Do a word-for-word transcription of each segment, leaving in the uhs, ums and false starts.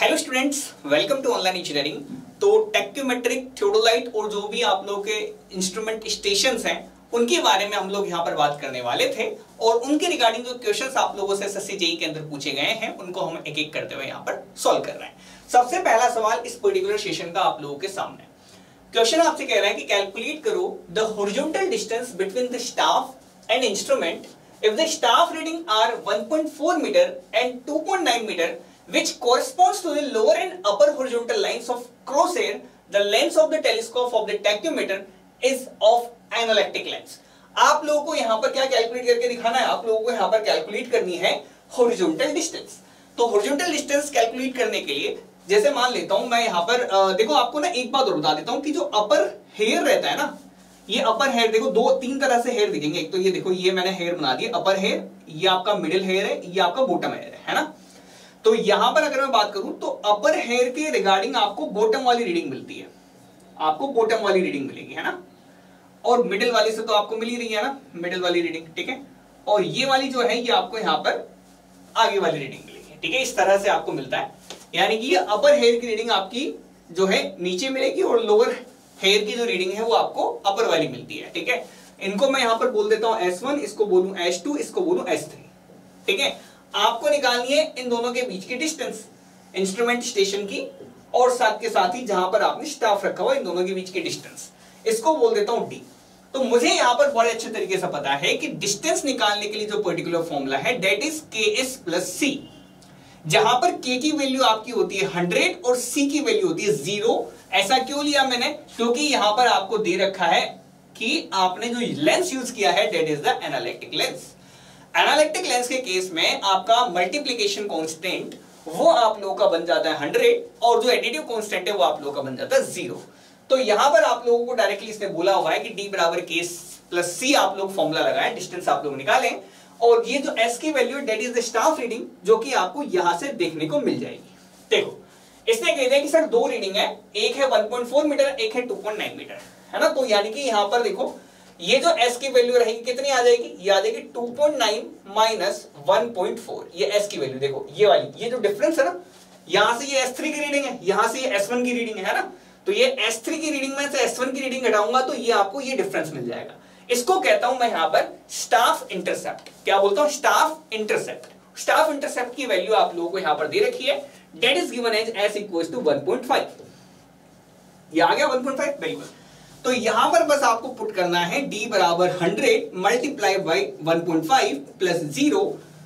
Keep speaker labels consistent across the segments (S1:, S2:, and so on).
S1: Hello students, welcome to online engineering. तो tacheometric, theodolite और जो भी आप लोगों के इंस्ट्रूमेंट स्टेशंस हैं उनके बारे में हम लोग यहाँ पर बात करने वाले थे और उनके रिगार्डिंग जो क्वेश्चंस आप लोगों से एसएससी जेईई के अंदर पूछे गए हैं उनको हम एक एक करते हुए यहाँ पर सॉल्व कर रहे हैं। सबसे पहला सवाल इस पर्टिकुलर सेशन का आप लोगों के सामने क्वेश्चन आपसे कह रहा है कि कैलकुलेट करो the horizontal distance between the staff and instrument if the staff reading are one point four meter and two point nine meter which corresponds to the lower and upper horizontal lines of crosshair, the lens of the telescope of the tachyometer is of analectic lens। आप लोगों को यहाँ पर क्या calculate करके दिखाना है? आप लोगों को यहाँ पर कैलकुलेट करनी है हॉरिजॉन्टल डिस्टेंस। तो हॉरिजॉन्टल डिस्टेंस कैलकुलेट करने के लिए जैसे मान लेता हूं मैं यहाँ पर आ, देखो आपको ना एक बात और बता देता हूं कि जो अपर हेयर रहता है ना, ये अपर हेयर देखो दो तीन तरह से हेयर दिखेंगे। एक तो ये देखो, ये मैंने हेयर बना दिया अपर हेयर, ये आपका मिडिल हेयर है, ये आपका बॉटम हेयर है, है ना। तो यहां पर अगर मैं बात करूं तो अपर हेयर के रिगार्डिंग आपको बॉटम वाली रीडिंग मिलती है, आपको बॉटम वाली रीडिंग मिलेगी, है ना। और मिडिल वाली से तो आपको मिल ही रही है ना, मिडिल वाली रीडिंग, ठीक है। और ये वाली जो है ये आपको यहाँ पर आगे वाली रीडिंग मिलेगी, ठीक है। इस तरह से आपको मिलता है, यानी कि ये अपर हेयर की रीडिंग आपकी जो है नीचे मिलेगी और लोअर हेयर की जो रीडिंग है वो आपको अपर वाली मिलती है, ठीक है। इनको मैं यहां पर बोल देता हूं एस वन, इसको बोलूं एस टू, इसको बोलूं एस थ्री, ठीक है। आपको निकालनी है इन दोनों के बीच की डिस्टेंस इंस्ट्रूमेंट स्टेशन की और साथ के साथ ही जहां पर आपने स्टाफ रखा हुआ इन दोनों के बीच की डिस्टेंस, इसको बोल देता हूं डी। तो मुझे यहां पर बड़े अच्छे तरीके से पता है कि डिस्टेंस निकालने के लिए जो पर्टिकुलर फॉर्मूला है that is K S plus C, जहां पर के की वैल्यू आपकी होती है हंड्रेड और सी की वैल्यू होती है जीरो। ऐसा क्यों लिया मैंने? क्योंकि यहां पर आपको दे रखा है कि आपने जो लेंस यूज किया है that is the anallatic lens. Anallatic lens के केस में आपका मल्टीप्लिकेशन कांस्टेंट वो आप लोगों का बन जाता है हंड्रेड और जो एडिटिव कांस्टेंट है वो आप लोगों का बन जाता है जीरो। तो यहां पर आप लोगों को डायरेक्टली इसने बोला हुआ है कि डी बराबर के प्लस सी आप लोग फॉर्मूला लगाएं, डिस्टेंस आप लोग निकालें और ये जो एस की value that is the staff reading जो कि आपको यहां से देखने को मिल जाएगी। देखो इसने कह दिया कि सर दो रीडिंग है, एक है वन पॉइंट फोर मीटर, एक है टू पॉइंट नाइन मीटर, है ना। तो यानी कि यहां पर देखो ये जो एस की वैल्यू रहेगी कितनी आ जाएगी? ये आ जाएगी two point nine minus one point four, ये एस की वैल्यू देखो, ये वाली ये जो डिफरेंस है ना, यहां से ये एस थ्री की रीडिंग है, यहां से ये एस वन की रीडिंग है ना। तो ये एस थ्री की रीडिंग में से एस वन की रीडिंग घटाऊंगा तो ये आपको ये डिफरेंस मिल जाएगा। इसको कहता हूं मैं यहां पर स्टाफ इंटरसेप्ट। क्या बोलता हूं? Staff intercept. स्टाफ इंटरसेप्ट की वैल्यू आप लोगों को यहां पर दे रखी है, that is given as S equals to one point five. ये आ गया one point five, very good. तो यहां पर बस आपको पुट करना है d बराबर hundred multiply by one point five plus zero.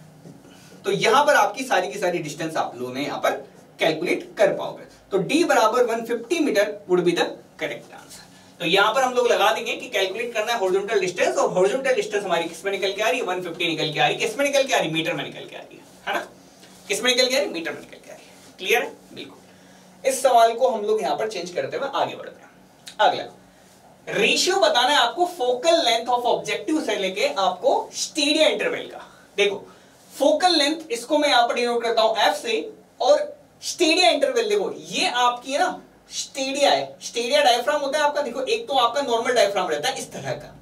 S1: तो यहां पर आपकी सारी की सारी डिस्टेंस आप लोगों ने यहां पर कैलकुलेट कर पाओगे। तो d बराबर one fifty metre would be the correct answer. तो यहां पर हम लोग लगा देंगे कि कैलकुलेट करना है हॉरिजॉन्टल डिस्टेंस और हॉरिजॉन्टल डिस्टेंस हमारी किसमें निकल के आ रही है? वन फिफ्टी निकल के आ रही है। किसमें निकल के आ रही है? मीटर में निकल के आ रही है, है ना। किसमें निकल के आ रही है? मीटर में निकल के आ रही है। क्लियर है? बिल्कुल। इस सवाल को हम लोग यहां पर चेंज करते हुए आगे बढ़ते हैं। अगला रेशियो बताना है आपको फोकल लेंथ ऑफ ऑब्जेक्टिव से लेके आपको स्टीडिया इंटरवल का। देखो फोकल लेंथ इसको मैं यहां पर डिनोट करता हूं एफ से और स्टीडिया इंटरवल देखो ये आपकी है ना स्टीडिया है। स्टीडिया डायफ्राम होता है आपका, देखो एक तो आपका नॉर्मल डायफ्राम रहता है इस तरह का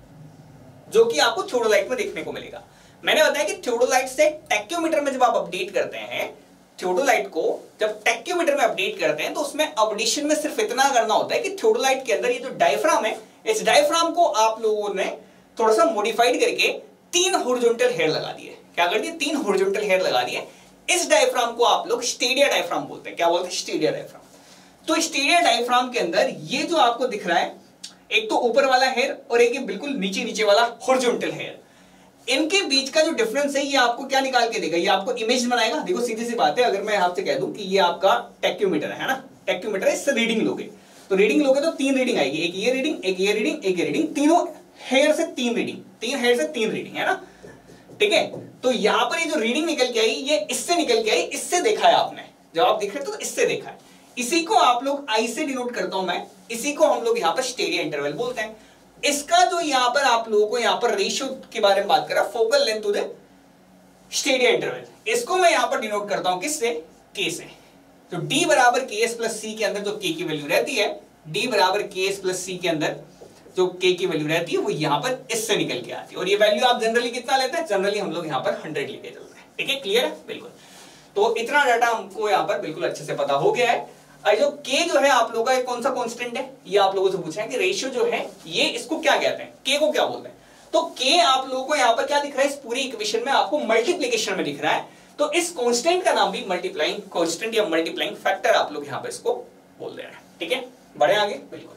S1: जो कि आपको थियोडोलाइट में देखने को मिलेगा। मैंने बताया कि थियोडोलाइट से टैक्योमीटर में जब आप अपडेट करते हैं, थियोडोलाइट को जब टैक्योमीटर में अपडेट करते हैं तो उसमें अपडेशन में सिर्फ इतना करना होता है कि थियोडोलाइट के अंदर ये जो डायफ्राम है इस डायफ्राम को आप लोगों ने थोड़ा सा मॉडिफाइड करके तीन हॉरिजॉन्टल हेयर लगा दिए। क्या कर दिए? तीन हॉरिजॉन्टल हेयर लगा दिए। इस डायफ्राम को आप लोग स्टीडिया डायफ्राम बोलते हैं। क्या बोलते हैं? Stadia diaphragm. तो स्टीडिया डायफ्राम के अंदर ये जो आपको दिख रहा है एक तो ऊपर वाला हेयर और एक बिल्कुल नीचे नीचे वाला हॉरिजॉन्टल हेयर, इनके बीच का जो डिफरेंस है ये आपको क्या निकाल के देगा? ये आपको इमेज बनाएगा। देखो सीधी सी बात है, अगर मैं आपसे कह दूं कि ये आपका टैक्योमीटर है ना, टैक्योमीटर है, इससे रीडिंग लोगे तो रीडिंग लोगे तो तीन रीडिंग आएगी, एक ये रीडिंग, एक ये रीडिंग, एक ये रीडिंग, तीनों हेयर से तीन रीडिंग, तीन हेयर से तीन रीडिंग, है ना, ठीक है। तो यहां पर ये जो रीडिंग निकल के आई ये इससे निकल के आई, इससे देखा है आपने, जब आप देख रहे थे तो इससे देखा है। इसी को आप लोग आई से डिनोट करता हूं मैं, इसी को हम लोग यहां पर स्टीडिया इंटरवल बोलते हैं। इसका जो यहां पर आप लोगों को यहां पर रेशियो के बारे में बात कर रहा, focal length to the stadia interval, इसको मैं यहां पर डिनोट करता हूं किससे? के से। तो d बराबर के एस प्लस सी के अंदर जो k की वैल्यू रहती है, d बराबर के एस प्लस सी के अंदर जो k की वैल्यू रहती है वो यहां पर इससे निकल के आती है। और ये वैल्यू आप जनरली कितना लेते हैं? जनरली हम लोग यहां पर हंड्रेड लेके चलते हैं, ठीक है। क्लियर है? बिल्कुल। तो इतना डाटा हमको यहाँ पर बिल्कुल अच्छे से पता हो गया है। और जो के जो है आप लोगों का कौन सा कांस्टेंट है, ये आप लोगों से पूछा है कि रेशियो जो है ये इसको क्या कहते हैं, के को क्या बोलते हैं। तो के आप लोगों को यहाँ पर क्या दिख रहा है, इस पूरी इक्वेशन में आपको मल्टीप्लीकेशन में दिख रहा है। तो इस कांस्टेंट का नाम भी मल्टीप्लाइंग कांस्टेंट या मल्टीप्लाइंग फैक्टर आप लोग यहाँ पर इसको बोल दे रहे हैं। ठीक है, बढ़े आगे। बिल्कुल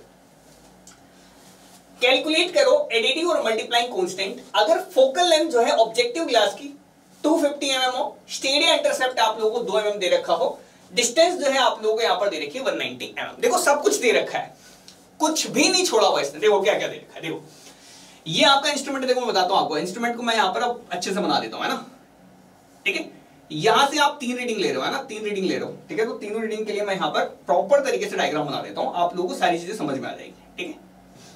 S1: कैलकुलेट करो एडिटिव और मल्टीप्लाइंग कांस्टेंट। अगर फोकल लेंथ जो है ऑब्जेक्टिव ग्लास की दो सौ पचास एम एम हो, स्टेडिया इंटरसेप्ट आप लोगों को दो एम एम दे रखा हो, डिस्टेंस जो है आप लोगों को यहाँ पर दे रखी है एक सौ नब्बे एम एम। देखो सब कुछ दे रखा है, कुछ भी नहीं छोड़ा हुआ इसने। देखो क्या क्या दे रखा है। देखो ये आपका इंस्ट्रूमेंट है, देखो मैं बताता हूं आपको। इंस्ट्रूमेंट को मैं यहाँ पर अब अच्छे से बना देता हूं, है ना। ठीक है, यहां से आप तीन रीडिंग ले रहे हो, है ना, तीन रीडिंग ले रहे हो। ठीक है, तो तीनों रीडिंग के लिए मैं यहाँ पर प्रॉपर तरीके से डायग्राम बना देता हूं, आप लोगों को सारी चीजें समझ में आ जाएगी। ठीक है,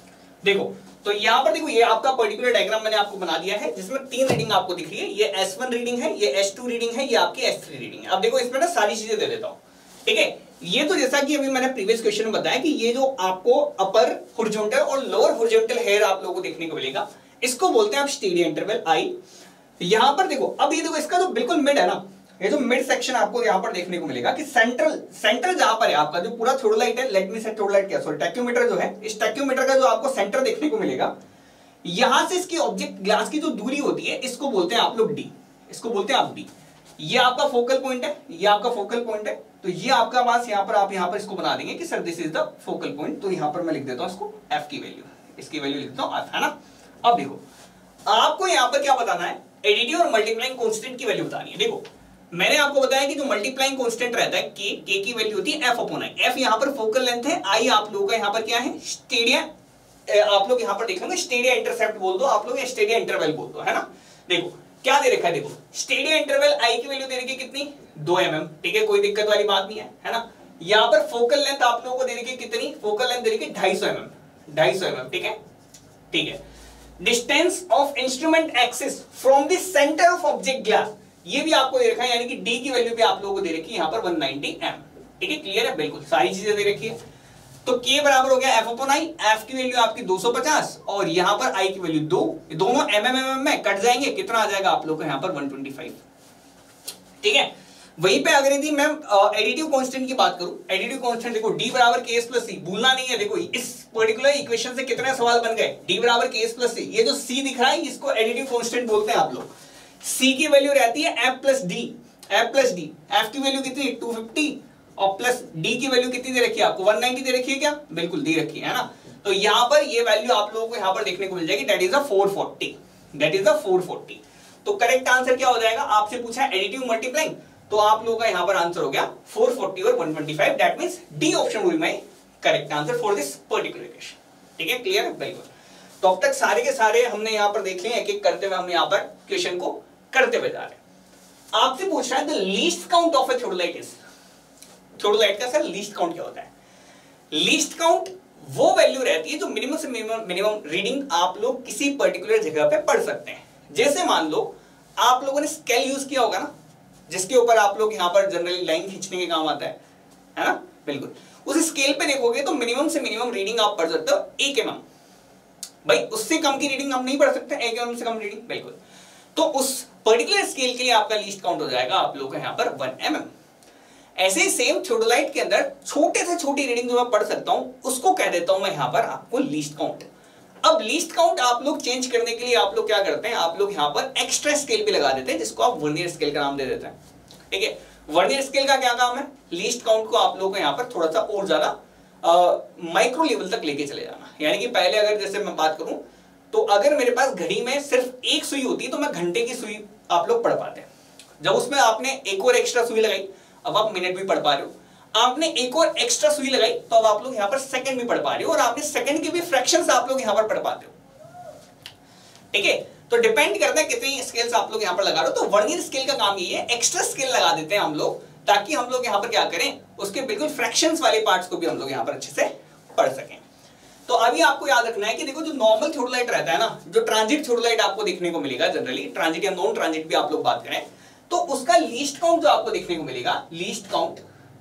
S1: देखो तो यहाँ पर देखो ये आपका पर्टिकुलर डायग्राम मैंने आपको बना दिया है, जिसमें तीन रीडिंग आपको दिख रही है। ये एस वन रीडिंग है, ये एस टू रीडिंग है, ये आपकी एस थ्री रीडिंग है। अब देखो इसमें ना सारी चीजें दे देता हूं। ठीक है, ये तो जैसा कि अभी मैंने प्रीवियस क्वेश्चन में बताया कि ये जो आपको अपर हॉरिजॉन्टल और लोअर हॉरिजॉन्टल हेयर आप लोगों को देखने को मिलेगा, इसको बोलते हैं आप स्टेडिया इंटरवल आई। यहां पर देखो, अब ये देखो इसका जो बिल्कुल मिड है ना, ये जो मिड सेक्शन आपको यहां पर देखने को मिलेगा कि सेंट्रल सेंटर जहां पर है आपका जो पूरा थ्योडोलाइट है, लेट मी से थ्योडोलाइट क्या सॉरी टैक्योमीटर जो है, इस टैक्योमीटर का जो आपको सेंटर देखने को मिलेगा, यहां से इसकी ऑब्जेक्ट ग्लास की जो दूरी होती है इसको बोलते हैं आप लोग डी, इसको बोलते हैं आप डी। ये आपका फोकल पॉइंट है, ये आपका फोकल पॉइंट है। तो ये आपका पास यहां पर आप यहां पर इसको बना देंगे कि sir this is the focal point. तो यहां पर मैं लिख देता हूं इसको एफ की वैल्यू, इसकी वैल्यू लिखता हूं एफ, है ना। अब देखो आपको यहां पर क्या बताना है, एडिटिव और मल्टीप्लाइंग कांस्टेंट की वैल्यू बतानी है। देखो मैंने आपको बताया कि जो मल्टीप्लाइंग कांस्टेंट रहता है के, के की वैल्यू होती है एफ अपॉन आई। एफ यहां पर फोकल लेंथ है, आई आप लोगों का यहां पर क्या है, स्टेडिया, आप लोग यहां पर देख लेंगे स्टेडिया इंटरसेप्ट बोल दो आप लोग, या स्टेडिया इंटरवल बोल दो, है ना। देखो क्या दे रखा है, देखो स्टेडिया इंटरवल आई की वैल्यू दे रखी है कितनी, दो एम एम। ठीक है, कोई दिक्कत वाली बात नहीं है, है ना। यहां पर फोकल लेंथ आप लोगों को दे रखी है कितनी, फोकल लेंथ दे रखी है ढाई सौ एम एम, ढाई सौ एम एम। ठीक है, ठीक है। Distance of instrument axis from the centre of object glass, ये भी आपको दे रखा है, यानी कि डी की वैल्यू भी आप लोगों को दे रखी है यहां पर एक सौ नब्बे एम। ठीक है, क्लियर है, बिल्कुल सारी चीजें दे रखी है। तो के बराबर हो गया एफ अपॉन आई, एफ की वैल्यू आपकी दो सौ पचास और यहां पर आई की वैल्यू दो, दोनों एम एम एम में कट जाएंगे, कितना आ जाएगा आप लोग को यहां पर एक सौ पच्चीस। ठीक है, वहीं पे अगर यदि मैं एडिटिव कांस्टेंट की बात करूं, एडिटिव कांस्टेंट देखो डी बराबर के एस प्लस सी, भूलना नहीं है। देखो इस पर्टिकुलर इक्वेशन से कितने सवाल बन गए, डी बराबर के एस प्लस सी। ये जो सी दिख रहा है इसको एडिटिव कांस्टेंट बोलते हैं आप लोग। सी की वैल्यू रहती है F plus D, F plus D, F की वैल्यू कितनी दो सौ पचास और प्लस डी की वैल्यू कितनी दे रखी है आपको, एक सौ नब्बे दे रखी है क्या, बिल्कुल दे रखी है ना। तो यहां पर ये वैल्यू आप लोगों को यहां पर देखने को मिल जाएगी, दैट इज द चार सौ चालीस, दैट इज द चार सौ चालीस। तो करेक्ट आंसर क्या हो जाएगा, आपसे पूछा है एडिटिव मल्टीप्लाइंग, तो आप लोगों का यहां पर आंसर हो गया चार सौ चालीस और एक सौ पच्चीस, that means D option will be my correct answer for this particular question. ठीक है, क्लियर है, बिल्कुल। तो अब तक सारे के सारे हमने यहां पर देख लिए, एक एक करते हुए हम यहां पर क्वेश्चन को करते हुए जा रहे हैं। आपसे पूछ रहा है the least count of a theodolite is, theodolite का सर लीस्ट काउंट क्या होता है। लीस्ट काउंट वो वैल्यू रहती है जो मिनिमम से मिनिमम मिनिमम रीडिंग आप लोग किसी पर्टिकुलर जगह पे पढ़ सकते हैं। जैसे मान लो आप लोगों ने स्केल यूज किया होगा ना, जिसके ऊपर आप लोग यहां पर जनरली लाइन खींचने के काम आता है, है ना, बिल्कुल। उस स्केल पे देखोगे तो मिनिमम से मिनिमम रीडिंग आप पढ़ सकते हो एक एम एम। भाई उससे कम की रीडिंग हम नहीं पढ़ सकते, एक एम एम से कम रीडिंग, बिल्कुल। तो उस पर्टिकुलर स्केल के लिए आपका लीस्ट काउंट हो जाएगा आप लोगों का यहां पर वन एम एम। ऐसे ही सेम थ्योडोलाइट के अंदर छोटे से छोटी रीडिंग जो मैं पढ़ सकता हूं उसको कह देता हूं मैं यहां पर आपको लीस्ट काउंट। अब लीस्ट काउंट आप लोग चेंज करने के लिए आप लोग क्या करते हैं, आप लोग यहां पर एक्स्ट्रा स्केल भी लगा देते हैं, जिसको आप वर्नियर स्केल का नाम दे देते हैं। ठीक है, वर्नियर स्केल का क्या काम है, लीस्ट काउंट को आप लोगों को यहां पर थोड़ा सा और ज्यादा माइक्रो लेवल तक लेके चले जाना। यानी कि पहले अगर जैसे मैं बात करूं तो अगर मेरे पास घड़ी में सिर्फ एक सुई होती तो मैं घंटे की सुई आप लोग पढ़ पाते हैं। जब उसमें आपने एक और एक्स्ट्रा सुई लगाई, अब आप मिनट भी पढ़ पा रहे हो। आपने एक और एक्स्ट्रा सुई लगाई तो अब आप लोग यहां पर सेकंड भी पढ़ पा रहे हो, और आपने सेकंड के भी फ्रैक्शंस आप लोग यहां पर पढ़ पाते हो। ठीक है, तो डिपेंड करता है कितनी स्केल्स आप लोग यहां पर लगा रहे हो। तो वर्नियर स्केल का काम ये है, एक्स्ट्रा स्केल लगा देते हैं हम लोग, ताकि हम लोग यहां पर क्या करें, उसके बिल्कुल फ्रैक्शंस वाले पार्ट्स को भी हम लोग यहां पर अच्छे से पढ़ सकें। तो अभी आपको याद रखना है कि देखो जो नॉर्मल थ्योडोलाइट रहता है ना, जो ट्रांजिट थ्योडोलाइट आपको देखने को मिलेगा, जनरली ट्रांजिट या नॉन ट्रांजिट भी आप लोग बात करें, तो उसका लीस्ट काउंट जो आपको देखने को मिलेगा, लीस्ट काउंट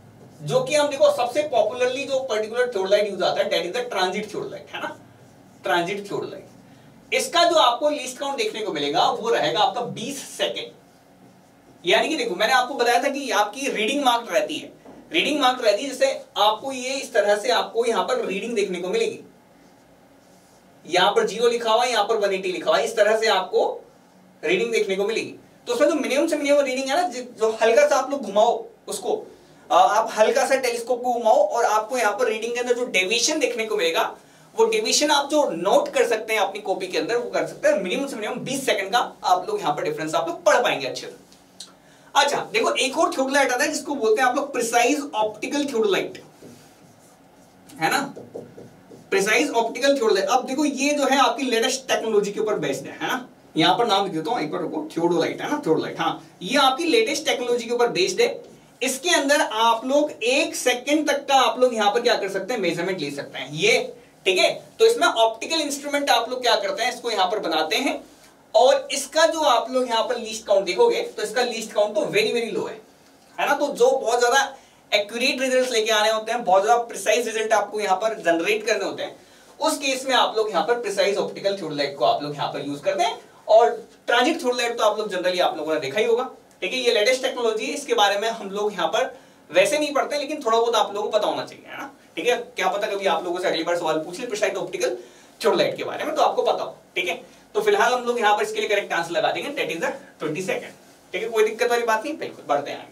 S1: जो कि हम देखो सबसे पॉपुलरली जो पर्टिकुलर थ्योडोलाइट यूज आता है, that is the transit theodolite, है ना, ट्रांजिट थ्योडोलाइट। इसका जो आपको लीस्ट काउंट देखने को मिलेगा वो रहेगा आपका बीस सेकंड। यानी कि देखो मैंने आपको बताया था कि आपकी रीडिंग मार्क रहती है, रीडिंग मार्क रहती है, जैसे आपको ये इस तरह से आपको यहां पर रीडिंग देखने को मिलेगी, यहां पर जीरो लिखा हुआ है, यहां पर वन एटी लिखा हुआ है, इस तरह से आपको रीडिंग देखने को मिलेगी। तो उसमें जो मिनिमम से मिनिमम रीडिंग है ना, जो हल्का सा आप लोग घुमाओ उसको, आप हल्का सा टेलीस्कोप को घुमाओ और आपको यहाँ पर रीडिंग के अंदर जो डेविएशन देखने को मिलेगा, वो डेविएशन आप जो नोट कर सकते हैं अपनी कॉपी के अंदर, वो कर सकते हैं। मिनिमम से मिनिमम बीस सेकंड का आप लोग यहाँ पर डिफरेंस आप लोग पढ़ पाएंगे अच्छे से। अच्छा देखो एक और थियोडोलाइट आता है जिसको बोलते हैं आप लोग प्रिसाइज ऑप्टिकल थियोडोलाइट, है ना, प्रिसाइज ऑप्टिकल थियोडोलाइट। अब देखो ये जो है आपकी लेटेस्ट टेक्नोलॉजी के ऊपर बेस्ड है, है ना, यहां पर नाम लिख देता हूं एक बार, रुको, थियोडोलाइट है ना, थियोडोलाइट, हाँ ये आपकी लेटेस्ट टेक्नोलॉजी के ऊपर बेस्ड है। इसके अंदर आप लोग एक सेकंड तक का आप लोग यहां पर क्या कर सकते हैं, मेजरमेंट ले सकते हैं, ये ठीक है। तो इसमें ऑप्टिकल इंस्ट्रूमेंट आप लोग क्या करते हैं, इसको यहां पर बनाते हैं और इसका जो आप लोग यहां पर लीस्ट काउंट देखोगे तो इसका लीस्ट काउंट तो वेरी वेरी लो है, है ना। तो जो बहुत ज्यादा एक्यूरेट रिजल्ट्स लेके आने होते हैं, बहुत ज्यादा प्रिसाइज रिजल्ट आपको यहां पर जनरेट करने होते हैं, उस केस में आप लोग यहां पर प्रिसाइज ऑप्टिकल थियोडोलाइट को आप लोग यहां पर यूज करते हैं। और ट्रांजिट थियोडोलाइट तो आप लोग जनरली आप लोगों ने देखा ही होगा, ठीक है, ये लेटेस्ट टेक्नोलॉजी है, इसके बारे में हम लोग यहाँ पर वैसे नहीं पढ़ते, लेकिन थोड़ा बहुत आप लोगों को पता होना चाहिए, है ना, ठीक है। क्या पता कभी आप लोगों से अगली बार सवाल पूछ ले प्रिसाइज ऑप्टिकल थियोडोलाइट के बारे में, तो आपको पता हो, ठीक है। तो फिलहाल हम लोग यहाँ पर इसके लिए करेक्ट आंसर लगा देंगे, that is the twenty second, ठीक है, कोई दिक्कत वाली बात नहीं, बिल्कुल बढ़ते हैं।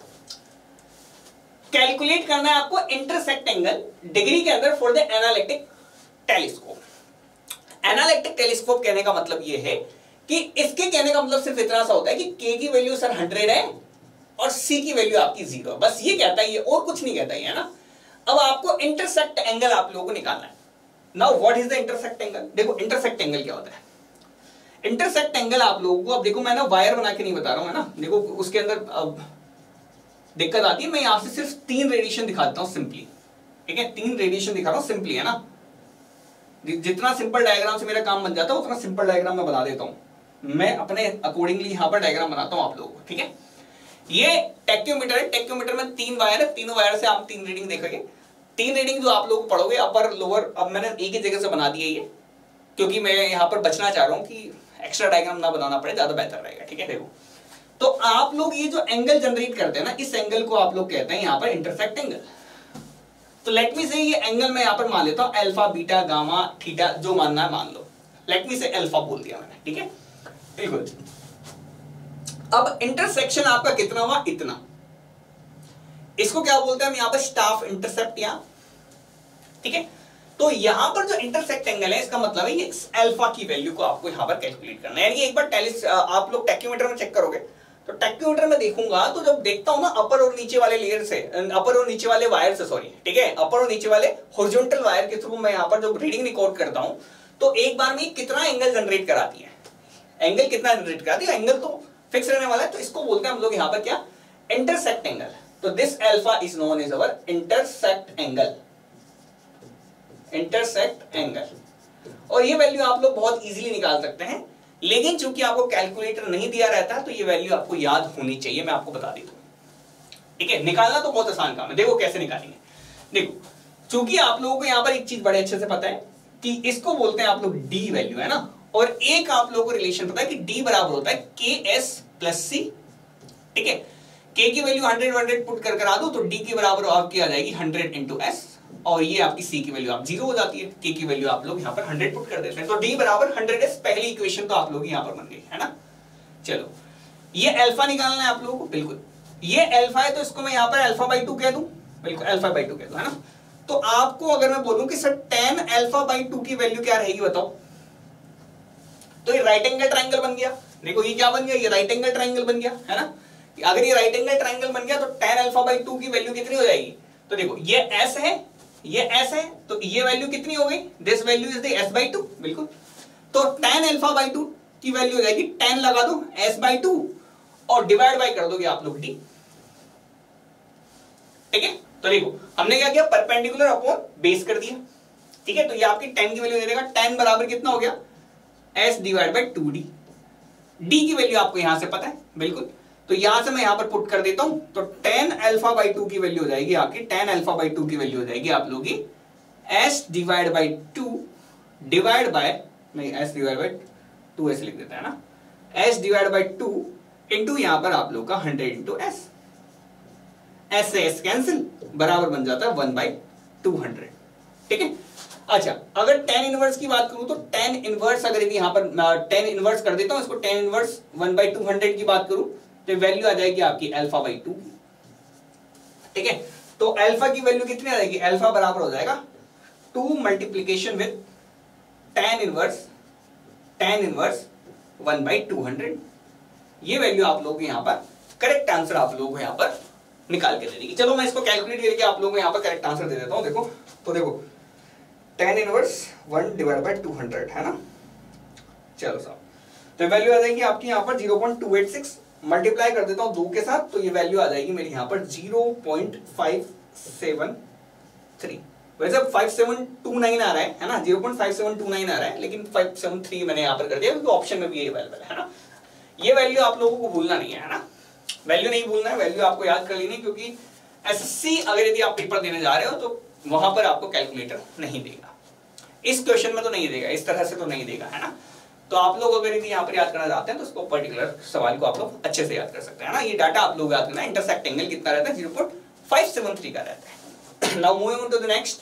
S1: कैलकुलेट करना है आपको इंटरसेक्ट एंगल डिग्री के अंदर for the analytic telescope. Analytic telescope कहने का मतलब यह है कि इसके कहने का मतलब सिर्फ इतना सा होता है कि के की वैल्यू सर हंड्रेड है और सी की वैल्यू आपकी जीरो, बस ये कहता है ये, और कुछ नहीं कहता है ना। अब आपको इंटरसेक्ट एंगल आप लोगों को निकालना है। Now what is the intersect angle? देखो इंटरसेक्ट एंगल क्या होता है, इंटरसेक्ट एंगल आप लोगों को, अब देखो मैं ना वायर बना के नहीं बता रहा हूं, है ना, देखो उसके अंदर अब दिक्कत आती है। मैं यहां से सिर्फ तीन रेडिएशन दिखा देता हूं सिंपली, ठीक है, तीन रेडिएशन दिखा रहा हूं सिंपली, है ना। जितना सिंपल डायग्राम से मेरा काम बन जाता है उतना सिंपल डायग्राम मैं बना देता हूं, मैं अपने अकॉर्डिंगली यहां पर डायग्राम बनाता हूं आप लोगों को, ठीक है। ये टेक्योमीटर है, टेक्योमीटर में तीन वायर है, तीनों वायर से आप तीन रीडिंग देखेंगे। तीन रीडिंग जो आप लोग पढ़ोगे अपर लोअर, अब मैंने एक ही जगह से बना दिया ये, क्योंकि मैं यहां पर बचना चाह रहा हूं कि एक्स्ट्रा डायग्राम ना बनाना पड़े, ज्यादा बेहतर रहेगा, ठीक है। देखो तो आप लोग ये जो एंगल जनरेट करते हैं ना, इस एंगल को आप लोग कहते हैं यहां पर इंटरसेक्ट एंगल। तो लेट मी से ये एंगल मैं यहां पर मान लेता हूं अल्फा बीटा गामा थीटा, जो मानना है मान लो, लेट मी से अल्फा बोल दिया मैंने, ठीक है, बिल्कुल। अब इंटरसेक्शन आपका कितना हुआ, इतना, इसको क्या बोलते हैं हम यहां पर स्टाफ इंटरसेप्ट, यहां, ठीक है। तो यहां पर जो इंटरसेक्ट एंगल है इसका मतलब है ये अल्फा की वैल्यू को आपको यहां पर कैलकुलेट करना है। यानी एक बार टेलिस आप लोग टेक्योमीटर में चेक करोगे तो टेक्योमीटर में देखूंगा तो जब देखता हूं ना अपर और नीचे वाले लेयर से, अपर और नीचे वाले वायर से, सॉरी, ठीक है, अपर और नीचे वाले हॉरिजॉन्टल वायर के थ्रू मैं यहां पर जब रीडिंग रिकॉर्ड करता हूं तो एक बार में कितना एंगल जनरेट कराती है, एंगल कितना जनरेट कराती है, एंगल तो फिक्स रहने वाला है, तो इसको बोलते हैं हम लोग यहां पर क्या, इंटरसेक्ट एंगल। तो this alpha is known as our intersect angle, intersect angle. और ये वैल्यू आप लोग बहुत इजीली निकाल सकते हैं, लेकिन चूंकि आपको कैलकुलेटर नहीं दिया रहता तो ये वैल्यू आपको याद होनी चाहिए, मैं आपको बता देता हूं, ठीक है। निकालना तो बहुत आसान काम है, देखो कैसे निकालेंगे। देखो चूंकि आप लोगों को यहां पर एक चीज बड़े अच्छे से पता है कि इसको बोलते हैं आप लोग डी वैल्यू, है ना, और एक आप लोगों को रिलेशन पता है कि डी बराबर होता है के एस प्लस सी, ठीक है। के की वैल्यू हंड्रेड हंड्रेड पुट कर करा दो तो डी के बराबर आपकी आ जाएगी हंड्रेड इंटू एस, और ये आपकी सी की वैल्यू आप जीरो हो जाती है, के की वैल्यू आप लोग यहाँ पर हंड्रेड पुट कर देते हैं, तो डी बराबर हंड्रेड एस, पहली इक्वेशन तो आप लोग यहाँ पर बन गई, है ना। चलो ये अल्फा निकालना है आप लोगों को, बिल्कुल ये अल्फा है तो इसको मैं यहाँ पर अल्फा बाई टू कह दूं, बिल्कुल अल्फा बाई टू कह दूं, है ना। तो आपको अगर मैं बोलूं कि sir tan alpha by two की वैल्यू क्या रहेगी बताओ, तो ये राइट एंगल ट्राइंगल बन गया। देखो ये क्या बन गया, ये राइट एंगल ट्राइंगल बन गया, है ना। अगर ये राइट एंगल ट्राइंगल बन गया तो टेन अल्फा बाई टू की वैल्यू कितनी हो जाएगी, तो देखो ये एस है, ये एस है, तो ये वैल्यू कितनी हो गई, this value is the S by two, बिल्कुल। तो टेन अल्फा बाई टू की वैल्यू हो जाएगी, टेन लगा दो एस बाई टू और डिवाइड बाई कर दोगे आप लोग डी, ठीक है। तो देखो हमने क्या किया, परपेंडिकुलर अपॉन बेस कर दिया, ठीक है। तो ये आपकी टेन की वैल्यू दे देगा, टेन बराबर कितना हो गया, S divide by two D, D की वैल्यू आपको यहां से पता है, बिल्कुल। तो यहां से मैं यहां पर पुट कर देता हूं, तो टेन अल्फा बाई टू की वैल्यू हो जाएगी आपकी, टेन अल्फा बाई टू की वैल्यू हो जाएगी आप लोगों की S divide by two divide by, नहीं एस डिवाइड बाई टू ऐसे लिख देता है ना, S divide by two into यहां पर आप लोग का हंड्रेड इंटू एस, एस से एस कैंसिल, बराबर बन जाता है वन बाई टू हंड्रेड। ठीक है, अच्छा अगर टेन इनवर्स की बात करूं तो टेन इनवर्स अगर यहां पर टेन इनवर्स कर देता हूं इसको, tan inverse one by two hundred की बात करूं तो वैल्यू आ जाएगी आपकी अल्फा बाई टू। ठीक है, तो अल्फा की वैल्यू कितनी आ जाएगी, अल्फा बराबर हो जाएगा two multiplication with tan inverse tan inverse one by two hundred. ये वैल्यू आप लोग यहां पर करेक्ट आंसर आप लोग यहां पर निकाल के दे देगी। चलो मैं इसको कैलकुलेट करके आप लोगों को यहां पर करेक्ट आंसर दे देता हूं। देखो तो देखो tan inverse one divide by two hundred है ना, चलो साहब तो वैल्यू आ जाएगी आपकी यहां पर zero point two eight six, multiply कर देता हूं दो के साथ तो ये वैल्यू आ जाएगी मेरी यहां पर zero point five seven three. वैसे फाइव सेवन टू नाइन आ रहा है है ना, zero point five seven two nine आ रहा है, लेकिन फाइव सेवन थ्री मैंने यहां पर कर दिया क्योंकि ऑप्शन में भी ये अवेलेबल है ना। ये वैल्यू आप लोगों को भूलना नहीं है ना, वैल्यू नहीं भूलना है, वैल्यू आपको याद कर लेनी, क्योंकि एसएससी अगर यदि आप पेपर देने जा रहे हो तो वहां पर आपको कैलकुलेटर नहीं देगा, इस क्वेश्चन में तो नहीं देगा, इस तरह से तो नहीं देगा है ना। तो आप लोग अगर यदि यहाँ पर याद करना चाहते हैं तो उसको पर्टिकुलर सवाल को आप लोग अच्छे से याद कर सकते हैं ना। ये डाटा आप लोग याद करना है, इंटरसेक्ट एंगल कितना रहता है, zero point five seven three का रहता है। Now moving on to the next,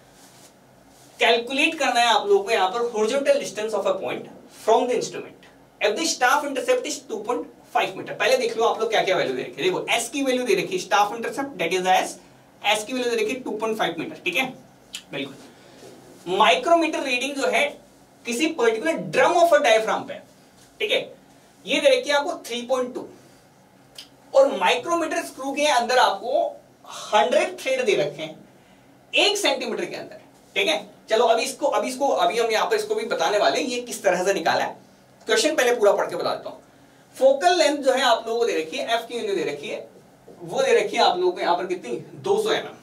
S1: calculate करना है आप लोगों को यहाँ पर horizontal distance of a point from the instrument if the staff intercept is two point five metre. पहले देख लो आप लोग क्या क्या वैल्यू दे रखी है। देखो एस की वैल्यू दे रखी है, staff intercept that is S, S की वैल्यू दे रखी है टू पॉइंट फाइव मीटर। ठीक है, बिल्कुल। माइक्रोमीटर रीडिंग जो है किसी particular drum of a diaphragm पे, ठीक है, ये दे रखी है आपको थ्री पॉइंट टू, और माइक्रोमीटर स्क्रू के अंदर आपको हंड्रेड थ्रेड दे रखे हैं एक सेंटीमीटर के अंदर। ठीक है, चलो अभी इसको अभी इसको अभी हम यहां पर इसको भी बताने वाले हैं ये किस तरह से निकाला है। क्वेश्चन पहले पूरा पढ़ के बता देता हूं। फोकल लेंथ जो है आप लोगों को दे रखी है, एफ की वैल्यू दे रखी है, वो दे रखी है आप लोगों को यहां पर कितनी, दो सौ एम एम।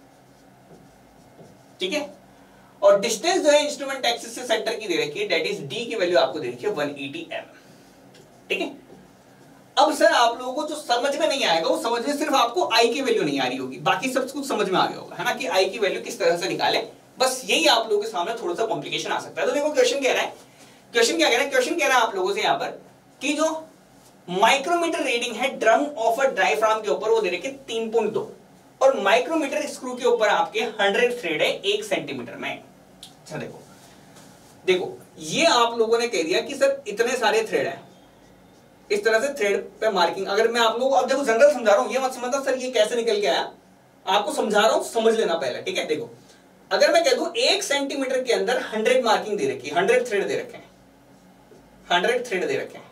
S1: ठीक है, और डिस्टेंस जो है इंस्ट्रूमेंट एक्सिस से सेंटर की दे रखी है, दैट इज डी की वैल्यू आपको दे रखी है वन एटी एम। ठीक है, अब सर आप लोगों को जो समझ में नहीं आएगा वो समझ में सिर्फ आपको आई की वैल्यू नहीं आ रही होगी, बाकी सब कुछ समझ में आ गया होगा है ना, कि आई की वैल्यू किस तरह से निकाले, बस यही आप लोगों के सामने थोड़ा सा कॉम्प्लिकेशन आ सकता है। तो देखो क्वेश्चन कह रहा है, क्वेश्चन क्या कह रहा है, क्वेश्चन कह रहा है आप लोगों से यहां पर कि जो माइक्रोमीटर रीडिंग है ड्रम ऑफ अ डायफ्राम के ऊपर वो दे रखे तीन पॉइंट दो, और माइक्रोमीटर स्क्रू के ऊपर आपके हंड्रेड थ्रेड है एक सेंटीमीटर में। अच्छा देखो देखो ये आप लोगों ने कह दिया कि सर इतने सारे थ्रेड है, इस तरह से थ्रेड पे मार्किंग, अगर मैं आप लोगों को अब देखो जनरल समझा रहा हूं, ये मत समझना सर ये कैसे निकल के आया, आपको समझा रहा हूं, समझ लेना पहले। ठीक है, देखो अगर मैं कह दूं एक सेंटीमीटर के अंदर हंड्रेड मार्किंग दे रखी है, हंड्रेड थ्रेड दे रखे हैं, हंड्रेड थ्रेड दे रखे हैं,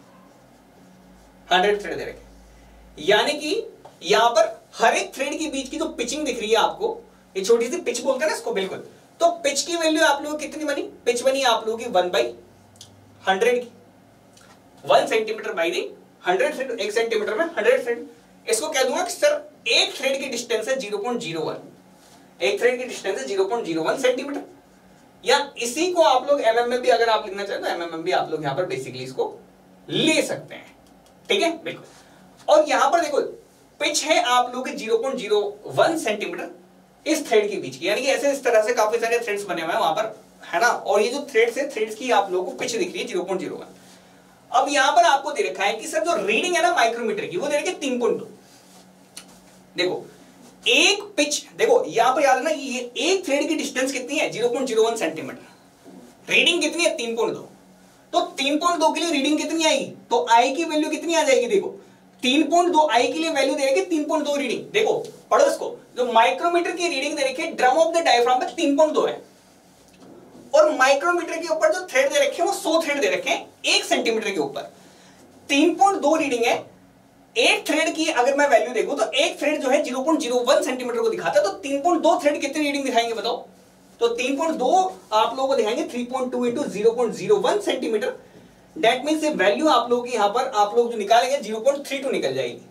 S1: हंड्रेड थ्रेड दे रखे हैं, यानी कि यहां पर हर एक थ्रेड के बीच की जो पिचिंग दिख रही है आपको, ये छोटी सी पिच बोलते हैं ना इसको, बिल्कुल, तो पिच की वैल्यू आप लोगों की कितनी बनी, पिच बनी आप लोगों की वन बाई हंड्रेड की, one centimetre by the hundred thread, एक सेंटीमीटर में हंड्रेड थ्रेड। इसको कह दूंगा कि सर एक थ्रेड की डिस्टेंस है जीरो पॉइंट जीरो वन, एक थ्रेड की डिस्टेंस है zero point zero one centimetre, या इसी को आप लोग एमएम में भी अगर आप लिखना चाहें तो एमएम में भी आप लोग यहां पर बेसिकली इसको ले सकते हैं। ठीक है, बिल्कुल। और यहां पर देखो पिच है आप लोग zero point zero one centimetre इस थ्रेड के बीच की, यानी कि ऐसे इस तरह से काफी सारे थ्रेड्स बने हुए हैं वहां पर है ना, और ये जो थ्रेड्स है थ्रेड्स की आप लोगों को पिच दिख रही है जीरो पॉइंट जीरो वन। अब यहां पर आपको दे रखा है कि सर जो रीडिंग है ना माइक्रोमीटर की वो दे रखी है तीन पॉइंट दो। देखो एक पिच, देखो यहां पर याद है ना ये एक थ्रेड की डिस्टेंस कितनी है zero point zero one centimetre, reading कितनी है तीन पॉइंट दो, तो तीन पॉइंट दो के लिए रीडिंग कितनी आएगी, तो आई की वैल्यू कितनी आ जाएगी, देखो तीन पॉइंट दो आई के लिए वैल्यू दे रखी तीन पॉइंट दो रीडिंग। देखो पढ़ो इसको, जो माइक्रोमीटर की रीडिंग दे रखी है ड्रम ऑफ द डायफ्राम पे तीन पॉइंट दो है, और माइक्रोमीटर के ऊपर जो थ्रेड दे रखे हैं वो सौ थ्रेड दे रखे हैं एक सेंटीमीटर के ऊपर, तीन पॉइंट दो रीडिंग है। एक थ्रेड की अगर मैं वैल्यू देखूं तो एक थ्रेड जो है zero point zero one centimetre को दिखाता है, तो तीन पॉइंट दो थ्रेड कितनी रीडिंग दिखाएंगे बताओ, तो तीन पॉइंट दो आप लोगों को दिखाएंगे three point two into zero point zero one centimetre, that means value आप लोगों की यहां पर आप लोग जो निकालेंगे जीरो पॉइंट थ्री टू निकल जाएगी,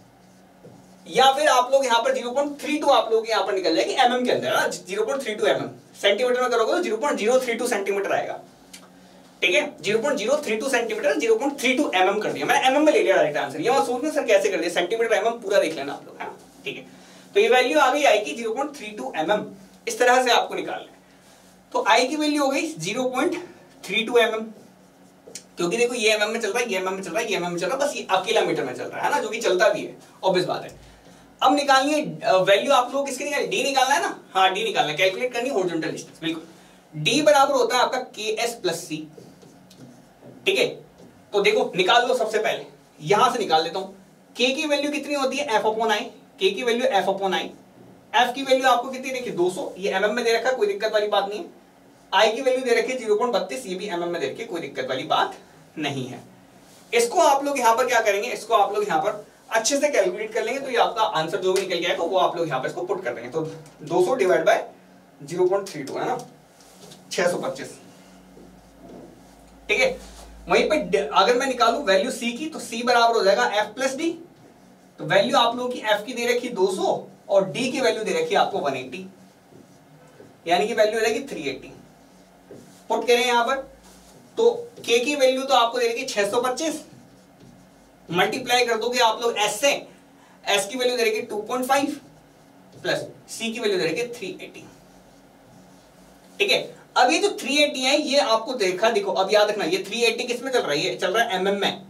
S1: या फिर आप लोग यहां पर जीरो पॉइंट थ्री टू आप लोग यहां पर निकल जाएगी एमएम के अंदर ना, zero point three two M M, centimetre में करोगे तो zero point zero three two centimetre आएगा। ठीक है, zero point zero three two centimetre, zero point three two M M कर दिया मैंने, एमएम में ले लिया डायरेक्ट आंसर, ये मत सोचना सर कैसे कर दिया, सेंटीमीटर एमएम पूरा देख लेना आप लोग है। ठीक है, तो ये वैल्यू आ गई आई की zero point three two M M, इस तरह से आपको निकालना है। तो आई की वैल्यू हो गई zero point three two M M, क्योंकि देखो ये एमएम में चल रहा है, ये एमएम में चल रहा है, ये एमएम में चल रहा है, बस ये अकेला मीटर में चल रहा है ना, जो कि चलता भी है, ऑब्वियस बात है। अब निकालनी है वैल्यू आप लोग किसकी निकालनी, डी निकालना है ना, हाँ डी निकालना है, कैलकुलेट करनी हॉरिजॉन्टल डिस्टेंस, बिल्कुल। डी बराबर होता है आपका के एस प्लस सी, ठीक है। तो देखो निकाल लो, सबसे पहले यहां से निकाल लेता हूं। के की वैल्यू कितनी होती है, एफ अपॉन आई, के की value F upon I, F की वैल्यू आपको कितनी देखिए दो सौ, ये एमएम में दे रखा है, कोई दिक्कत वाली बात नहीं है। आई की वैल्यू दे रखी है जीरो पॉइंट बत्तीस, ये भी एमएम में दे रखी है, कोई दिक्कत वाली बात नहीं है। इसको आप लोग यहां पर क्या करेंगे, इसको आप लोग यहां पर अच्छे से कैलकुलेट कर लेंगे, तो ये आपका आंसर जो भी निकल के आएगा वो आप लोग यहां पर इसको पुट कर देंगे। तो दो सौ divide by zero point three two है ना, छह सौ पच्चीस, ठीक है। वहीं पे अगर मैं निकालूं वैल्यू सी की, तो सी बराबर हो जाएगा एफ प्लस डी। तो वैल्यू आप लोगों की एफ की दे रखी दो सौ और डी की वैल्यू दे रखी है आपको एक सौ अस्सी, यानी कि वैल्यू हो जाएगी तीन सौ अस्सी। पुट करें यहां पर, तो के की वैल्यू तो आपको दे रखी छह सौ पच्चीस, मल्टीप्लाई कर दोगे आप लोग एस से, एस की वैल्यू दे रखी two point five plus C की वैल्यू दे रखी तीन सौ अस्सी, ठीक है। अब ये जो तीन सौ अस्सी है ये आपको देखा, देखो अब याद रखना, ये तीन सौ अस्सी किस में चल रहा है, ये चल रहा है एमएम में,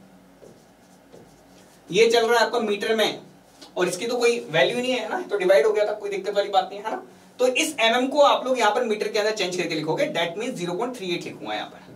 S1: ये चल रहा है आपका मीटर में, और इसकी तो कोई वैल्यू नहीं है ना, तो डिवाइड हो गया था, कोई दिक्कत वाली बात नहीं है ना। तो इस एमएम को आप लोग यहां पर मीटर के अंदर चेंज करके लिखोगे, that means zero point three eight लिखूंगा यहां पर,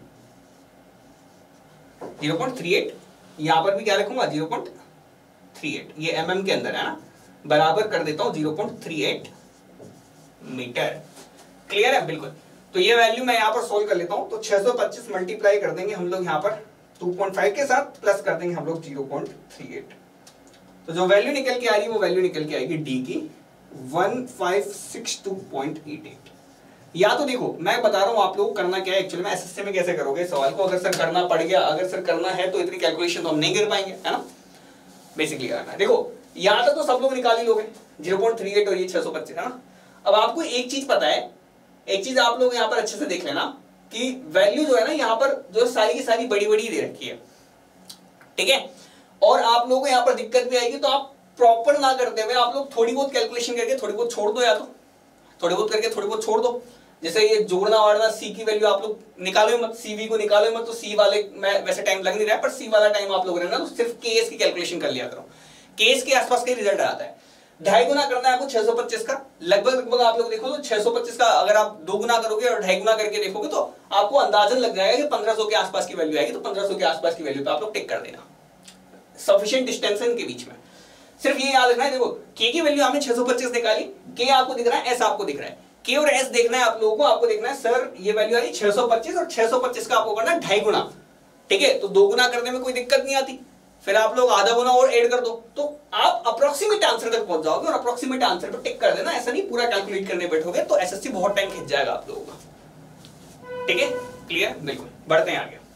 S1: जीरो पॉइंट थ्री एट, यहां पर भी क्या लिखूंगा जीरो पॉइंट थ्री एट, ये एमएम के अंदर है ना, बराबर कर देता हूं zero point three eight metre. Clear है, बिल्कुल। तो ये वैल्यू मैं यहां पर सोल्व कर लेता हूं, तो छह सौ पच्चीस मल्टीप्लाई कर देंगे हम लोग यहां पर दो पॉइंट फाइव के साथ, प्लस कर देंगे हम लोग जीरो पॉइंट थ्री एट। तो जो वैल्यू निकल के आ रही है वो वैल्यू निकल के आएगी डी की one five six two point eight eight. या तो देखो मैं बता रहा हूं आप लोगों को करना क्या है एक्चुअली में, एसएससी में कैसे करोगे सवाल को, अगर सर करना पड़ गया, अगर सर करना है तो इतनी कैलकुलेशन तो हम नहीं कर पाएंगे, है ना। बेसिकली करना है, देखो यहां तक तो सब लोग निकाल ही लोगे, जीरो पॉइंट थ्री एट और ये छह सौ पच्चीस, है ना। अब आपको एक चीज पता है, एक चीज आप लोग यहां पर अच्छे से देख लेना कि वैल्यू जो है ना यहां पर जो सारी की सारी बड़ी बड़ी दे रखी है, ठीक है। और आप लोगों को यहां पर दिक्कत भी आएगी, तो आप प्रॉपर ना करते हुए आप लोग थोड़ी बहुत कैलकुलेशन करके थोड़ी बहुत छोड़ दो, या तो थोड़ी बहुत करके थोड़ी बहुत छोड़ दो। जैसे ये जोड़ना वाड़ना, सी की वैल्यू आप लोग निकालो मत, सीवी को निकालो मत, तो सी वाले में वैसे टाइम लग नहीं रहा है, पर सी वाला टाइम आप लोग रहना, तो सिर्फ केस की कैलकुलेशन कर लिया करो, केस के आसपास का रिजल्ट आता है। ढाई गुना करना है आपको छह सौ पच्चीस का, लगभग लगभग आप लोग देखो तो छह सौ पच्चीस का अगर आप दो गुना करोगे और ढाई गुना करके देखोगे तो आपको अंदाजन लग जाएगा कि पंद्रह सौ के आसपास की वैल्यू आएगी, तो पंद्रह सौ के आसपास की वैल्यू पे आप लोग टिक कर देना, सफिशिएंट डिस्टेंस है इनके बीच में। सिर्फ ये याद रखना है, देखो के की वैल्यू आपने छह सौ पच्चीस निकाली, के आपको दिख रहा है, एस आपको दिख रहा है, के और एस देखना है आप लोगों को, आपको देखना है सर ये वैल्यू आई छह सौ पच्चीस और छह सौ पच्चीस का आपको करना है ढाई गुना, ठीक है। तो दो गुना करने में कोई दिक्कत नहीं आती, फिर आप लोग आधा गुना और ऐड कर दो, तो आप अप्रोक्सीमेट आंसर तक पहुंच जाओगे, और अप्रोक्सीमेट आंसर पे टिक कर देना, ऐसा नहीं पूरा कैलकुलेट करने बैठोगे तो एसएससी बहुत टाइम खिंच जाएगा आप लोगों का, ठीक है। क्लियर, बिल्कुल। बढ़ते हैं आगे।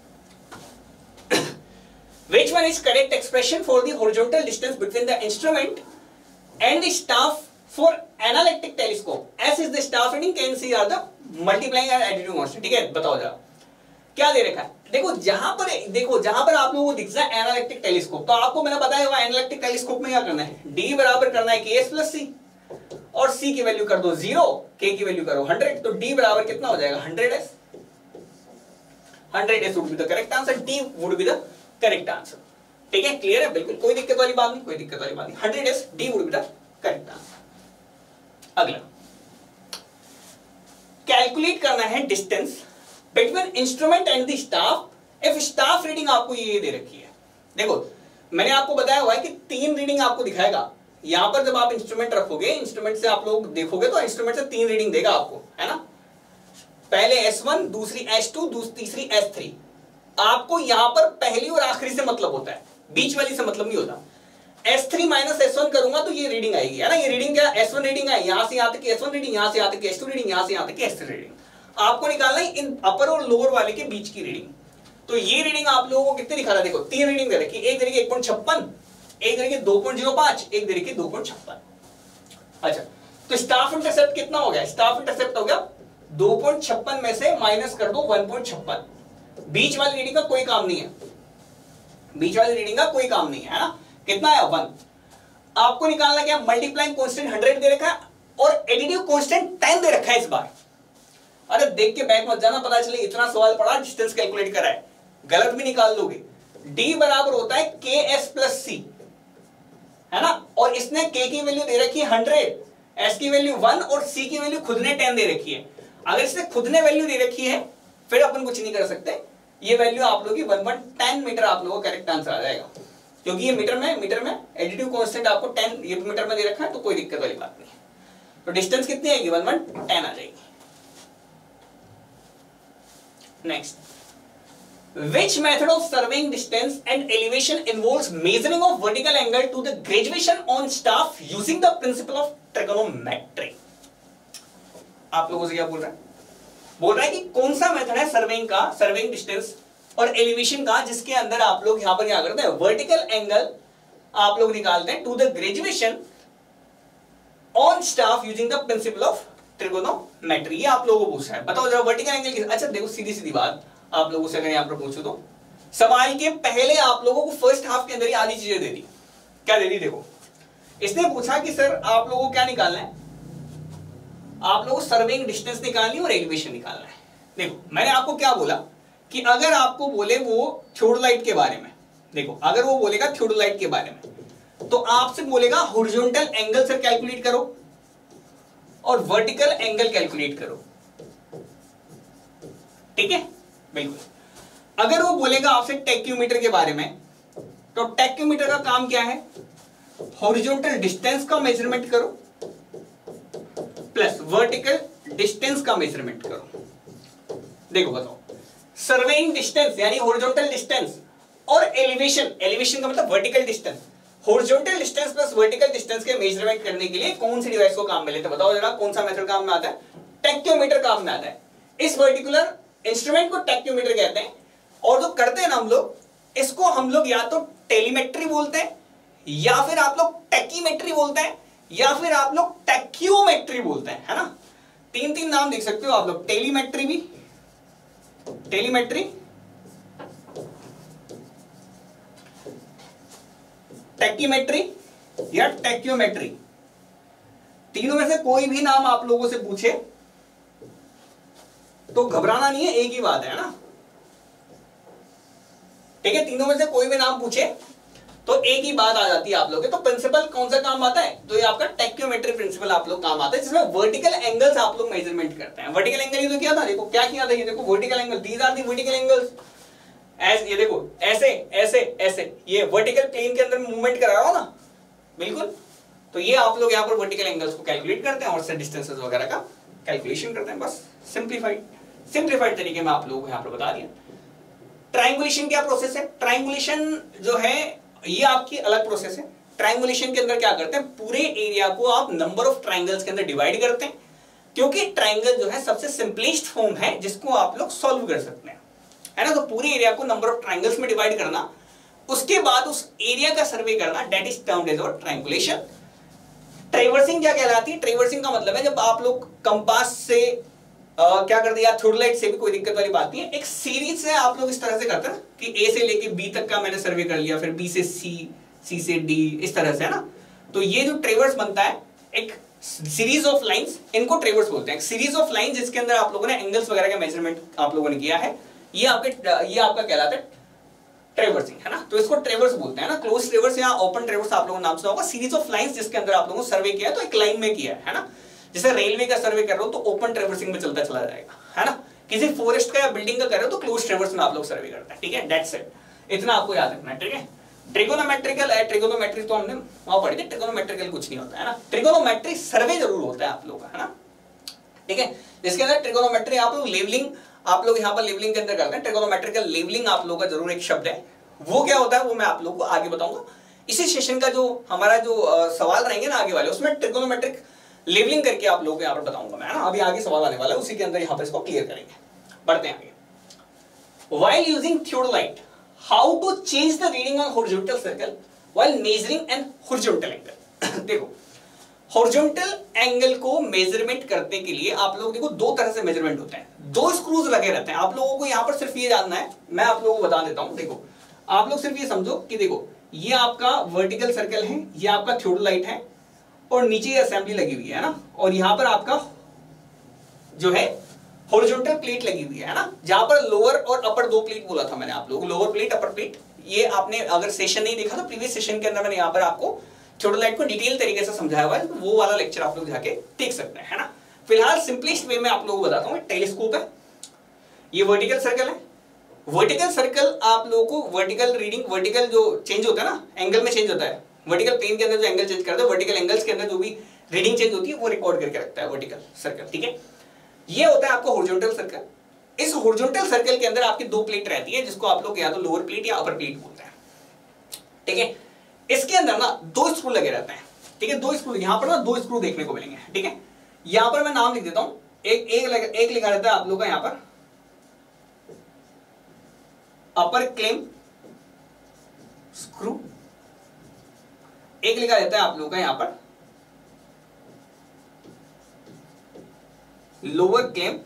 S1: Which one is correct expression for the horizontal distance between the instrument and the staff for analytic telescope? S is the staff reading, K and C are the multiplying and additive constant, ठीक है। बताओ जरा क्या दे रखा है, देखो जहां पर देखो जहां पर आप लोगों को दिख रहा है एनालिटिक टेलीस्कोप, तो आपको मैंने बताया होगा एनालिटिक टेलीस्कोप में क्या करना है, D बराबर करना है के एस प्लस सी, और C की वैल्यू कर दो जीरो, K की वैल्यू करो हंड्रेड, तो D बराबर कितना हो जाएगा hundred S, hundred S would be the correct answer, D would be the correct answer, ठीक है। क्लियर है, बिल्कुल कोई दिक्कत वाली बात नहीं, कोई दिक्कत वाली बात नहीं, hundred S D would be the correct answer. अगला कैलकुलेट करना है distance between instrument and the staff if staff reading आपको ये दे रखी है। देखो मैंने आपको बताया हुआ है कि तीन रीडिंग आपको दिखाएगा, यहां पर जब आप इंस्ट्रूमेंट रखोगे, इंस्ट्रूमेंट से आप लोग देखोगे तो इंस्ट्रूमेंट से तीन रीडिंग देगा आपको, है ना। पहले एस वन, दूसरी एस टू, तीसरी एस थ्री। आपको यहां पर पहली और आखिरी से मतलब होता है, बीच वाली से मतलब नहीं होता। S three minus S one करूंगा तो ये रीडिंग आएगी, है ना। ये रीडिंग क्या, एस वन रीडिंग है, यहां से यहां तक एस वन रीडिंग, यहां से यहां तक एस टू रीडिंग, यहां से यहां तक एस थ्री रीडिंग। आपको निकालना है इन अपर और लोअर वाले के बीच की रीडिंग। तो ये रीडिंग आप लोगों को कितने दिखा रहा है, देखो तीन रीडिंग दे रखी, एक तरीके एक पॉइंट छप्पन, एक तरीके दो पॉइंट जीरो पांच, एक तरीके दो पॉइंट छप्पन। अच्छा तो स्टाफ इंटरसेप्ट कितना हो गया, स्टाफ इंटरसेप्ट हो गया दो पॉइंट छप्पन में से माइनस कर दो वन पॉइंट छप्पन। बीच वाली रीडिंग का कोई काम नहीं है, बीच वाली रीडिंग का कोई काम नहीं है, है ना। कितना है वन। आपको निकालना क्या, मल्टीप्लाइंग कांस्टेंट हंड्रेड दे रखा है और एडिटिव कांस्टेंट टेन दे रखा है इस बार। अरे देख के बैक मत जाना, पता चले इतना सवाल पड़ा डिस्टेंस कैलकुलेट करा है। गलत भी निकाल दोगे। D बराबर होता है के एस प्लस सी, है ना, और इसने K की वैल्यू दे रखी है हंड्रेड, S की वैल्यू वन और C की वैल्यू खुद ने टेन दे रखी है। अगर इसने खुद ने वैल्यू दे रखी है फिर अपन कुछ नहीं कर सकते, ये वैल्यू आप लोगों की वन वन टेन मीटर आप लोगों का करेक्ट आंसर आ जाएगा, क्योंकि ये मीटर में मीटर में एडिटिव कांस्टेंट आपको टेन ये मीटर में दे रखा है, तो कोई दिक्कत वाली बात नहीं है। तो डिस्टेंस कितनी आएगी, वन वन टेन आ जाएगी। Next, which method of surveying distance and elevation involves measuring of vertical angle to the graduation on staff using the principle of trigonometry? आप लोगों से क्या बोल रहा है, बोल रहा है कि कौन सा मेथड है सर्वेइंग का, सर्वेइंग डिस्टेंस और एलिवेशन का, जिसके अंदर आप लोग यहां पर क्या करते हैं, वर्टिकल एंगल आप लोग निकालते हैं to the graduation on staff using the principle of trigonometry. ये आप लोगों को पूछा है, बताओ जरा वर्टिकल एंगल। अच्छा देखो, सीधी सीधी बात आप लोगों से अगर यहां पर पूछूं तो सवाल के पहले आप लोगों को फर्स्ट हाफ के अंदर ही आधी चीजें दे दी। क्या दे दी, देखो इसने पूछा कि सर आप लोगों को क्या निकालना है, आप लोगों को सर्वेइंग डिस्टेंस निकालनी और एलिवेशन निकालना है। देखो मैंने आपको क्या बोला कि अगर आपको बोले वो थियोडोलाइट के बारे में, देखो अगर वो बोलेगा थियोडोलाइट के बारे में तो आपसे बोलेगा हॉरिजॉन्टल एंगल से कैलकुलेट करो और वर्टिकल एंगल कैलकुलेट करो, ठीक है बिल्कुल। अगर वो बोलेगा आपसे टेक्यूमीटर के बारे में तो टेक्यूमीटर का काम क्या है, हॉरिजॉन्टल डिस्टेंस का मेजरमेंट करो प्लस वर्टिकल डिस्टेंस का मेजरमेंट करो। देखो बताओ, सर्वेइंग डिस्टेंस यानी हॉरिजॉन्टल डिस्टेंस और एलिवेशन, एलिवेशन का मतलब vertical distance, horizontal distance plus vertical distance के मेजरमेंट करने के लिए कौन सी डिवाइस को काम में लेते हैं, बताओ जरा कौन सा मेथड काम में आता है, टेक्योमीटर काम में आता है। इस पर्टिकुलर इंस्ट्रूमेंट को टेक्योमीटर कहते हैं, और जो करते हैं ना हम लोग, इसको हम लोग या तो टेलीमेट्री बोलते हैं, या फिर आप लोग टेकीमेट्री बोलते हैं, या फिर आप लोग टेक्योमेट्री बोलते हैं, है ना। तीन तीन नाम देख सकते हो आप लोग, टेलीमेट्री भी, टेलीमेट्री, टेकीमेट्री या टेक्योमेट्री। तीनों में से कोई भी नाम आप लोगों से पूछे तो घबराना नहीं है, एक ही बात है ना, ठीक है। तीनों में से कोई भी नाम पूछे तो एक ही बात आ जाती है आप लोग के। तो प्रिंसिपल कौन सा काम आता है, तो ये आपका टेक्योमेट्री प्रिंसिपल आप लोग काम आता है, जिसमें वर्टिकल एंगल्स आप लोग मेजरमेंट करते हैं। वर्टिकल एंगल ये तो क्या था, देखो क्या किया था, ये देखो vertical angle, these are the vertical angles, ऐसे ये देखो ऐसे ऐसे ऐसे, ये वर्टिकल प्लेन के अंदर मूवमेंट करा रहा हो ना, बिल्कुल। तो ये आप लोग यहाँ पर वर्टिकल एंगल्स को कैलकुलेट करते हैं और से डिस्टेंसेस वगैरह का कैलकुलेशन करते हैं, बस सिंप्लीफाइड सिंप्लीफाइड तरीके में आप लोगों को यहाँ पर बता दिया। ट्रायंगुलेशन क्या प्रोसेस है, ट्रायंगुलेशन जो है ये आपकी अलग प्रोसेस है। ट्रायंगुलेशन के अंदर क्या करते हैं, पूरे एरिया को आप नंबर ऑफ ट्रायंगल्स के अंदर डिवाइड करते हैं, क्योंकि ट्रायंगल जो है सबसे सिंपलेस्ट फॉर्म है जिसको आप लोग सॉल्व कर सकते हैं, है ना। तो पूरे एरिया को नंबर ऑफ ट्रायंगल्स में डिवाइड करना, उसके बाद उस एरिया का सर्वे करना, that is termed as triangulation. Traversing क्या कहलाती है, ट्रेवर्सिंग का मतलब है जब आप लोग कंपास से Uh, क्या करते हैं, या थियोडोलाइट से भी कोई दिक्कत वाली बात नहीं है, एक सीरीज से आप लोग इस तरह से करते हैं कि ए से लेके बी तक का मैंने सर्वे कर लिया, फिर बी से सी, सी से डी, इस तरह से, है ना। तो ये जो ट्रेवर्स बनता है, एक सीरीज ऑफ लाइंस, इनको ट्रेवर्स बोलते हैं। एक सीरीज ऑफ लाइन जिसके अंदर आप लोगों ने एंगल्स वगैरह का मेजरमेंट आप लोगों ने किया है, ये आपके ये आपका कहलाता है ट्रेवर्सिंग, है ना। तो इसको ट्रेवर्स बोलते हैं ना, क्लोज ट्रेवर्स या ओपन ट्रेवर्स आप लोगों को नाम सुना होगा। सीरीज ऑफ लाइंस जिसके अंदर आप लोगों ने सर्वे किया है, तो एक लाइन में किया है ना। जैसे रेलवे का सर्वे कर रहे हो तो ओपन ट्रेवर्सिंग में चलता चला जाएगा, है ना। किसी फॉरेस्ट का या बिल्डिंग का कर रहे हो तो क्लोज ट्रेवर्स में आप लोग सर्वे करते हैं, ठीक है। दैट्स इट, इतना आपको याद रखना है, ठीक है। ट्रिगोनोमेट्रिकल है, ट्रिगोनोमेट्री तो हमने वहां पढ़ी थी, ट्रिगोनोमेट्रिकल कुछ नहीं होता है ना। ट्रिगोनोमेट्री सर्वे जरूर होता है आप लोगों का, है ना, ठीक है। जिसके अंदर ट्रिगोनोमेट्री आप लोग लेवलिंग, आप लोग यहाँ पर लेवलिंग के अंदर करते हैं। ट्रिगोनोमेट्रिकल लेवलिंग आप लोगों का जरूर एक शब्द है, वो क्या होता है वो मैं आप लोगों को आगे बताऊंगा। इसी सेशन का जो हमारा जो आ, सवाल रहेंगे ना आगे वाले, उसमें ट्रिगोनोमेट्रिक लेवलिंग करके आप लोगों को यहाँ पर बताऊंगा मैं, ना। अभी आगे सवाल आने वाला है, उसी के अंदर यहाँ पर इसको क्लियर करेंगे। बढ़ते हैं आगे। While using theodolite, how to change the reading on horizontal circle while measuring an horizontal angle? देखो, horizontal angle को मेजरमेंट करने के लिए आप लोग देखो दो तरह से मेजरमेंट होते हैं, दो स्क्रूज लगे रहते हैं। आप लोगों को यहाँ पर सिर्फ ये जानना है, मैं आप लोगों को बता देता हूँ। देखो आप लोग सिर्फ ये समझो कि देखो ये आपका वर्टिकल सर्कल है, ये आपका थियोडोलाइट है, और नीचे ये असेंबली लगी हुई है ना, और यहां पर आपका जो है हॉरिजॉन्टल प्लेट लगी हुई है ना, जहां पर लोअर और अपर दो प्लेट बोला था मैंने आप लोगों को, लोअर प्लेट अपर प्लेट। ये आपने अगर सेशन नहीं देखा तो प्रीवियस सेशन के अंदर मैंने यहाँ पर आपको थियोडोलाइट को डिटेल तरीके से समझाया हुआ है, तो वो वाला लेक्चर आप लोग जाके देख सकते हैं, है ना। फिलहाल सिंपलेस्ट वे में आप लोगों को बताता हूँ, टेलीस्कोप है, ये वर्टिकल सर्कल है। वर्टिकल सर्कल आप लोगों को वर्टिकल रीडिंग, वर्टिकल जो चेंज होता है ना, एंगल में चेंज होता है, वर्टिकल प्लेन के अंदर जो एंगल चेंज करता है, वर्टिकल एंगल्स के अंदर जो भी रीडिंग चेंज होती है वो रिकॉर्ड करके रखता है वर्टिकल सर्कल, ठीक है। ये होता है आपको हॉरिजॉन्टल सर्कल। इस हॉरिजॉन्टल सर्कल के अंदर आपकी दो प्लेट रहती है, जिसको आप लोग या तो लोअर प्लेट या अपर प्लेट बोलते हैं, ठीक है। इसके अंदर ना दो स्क्रू लगे रहते हैं, ठीक है, दो स्क्रू, यहां पर ना दो स्क्रू देखने को मिलेंगे, ठीक है। यहां पर मैं नाम लिख देता हूं, एक एक एक लिखा रहता है आप लोग का यहां पर अपर क्लेम स्क्रू, एक लिखा रहता है आप लोग का यहां पर लोअर क्लेम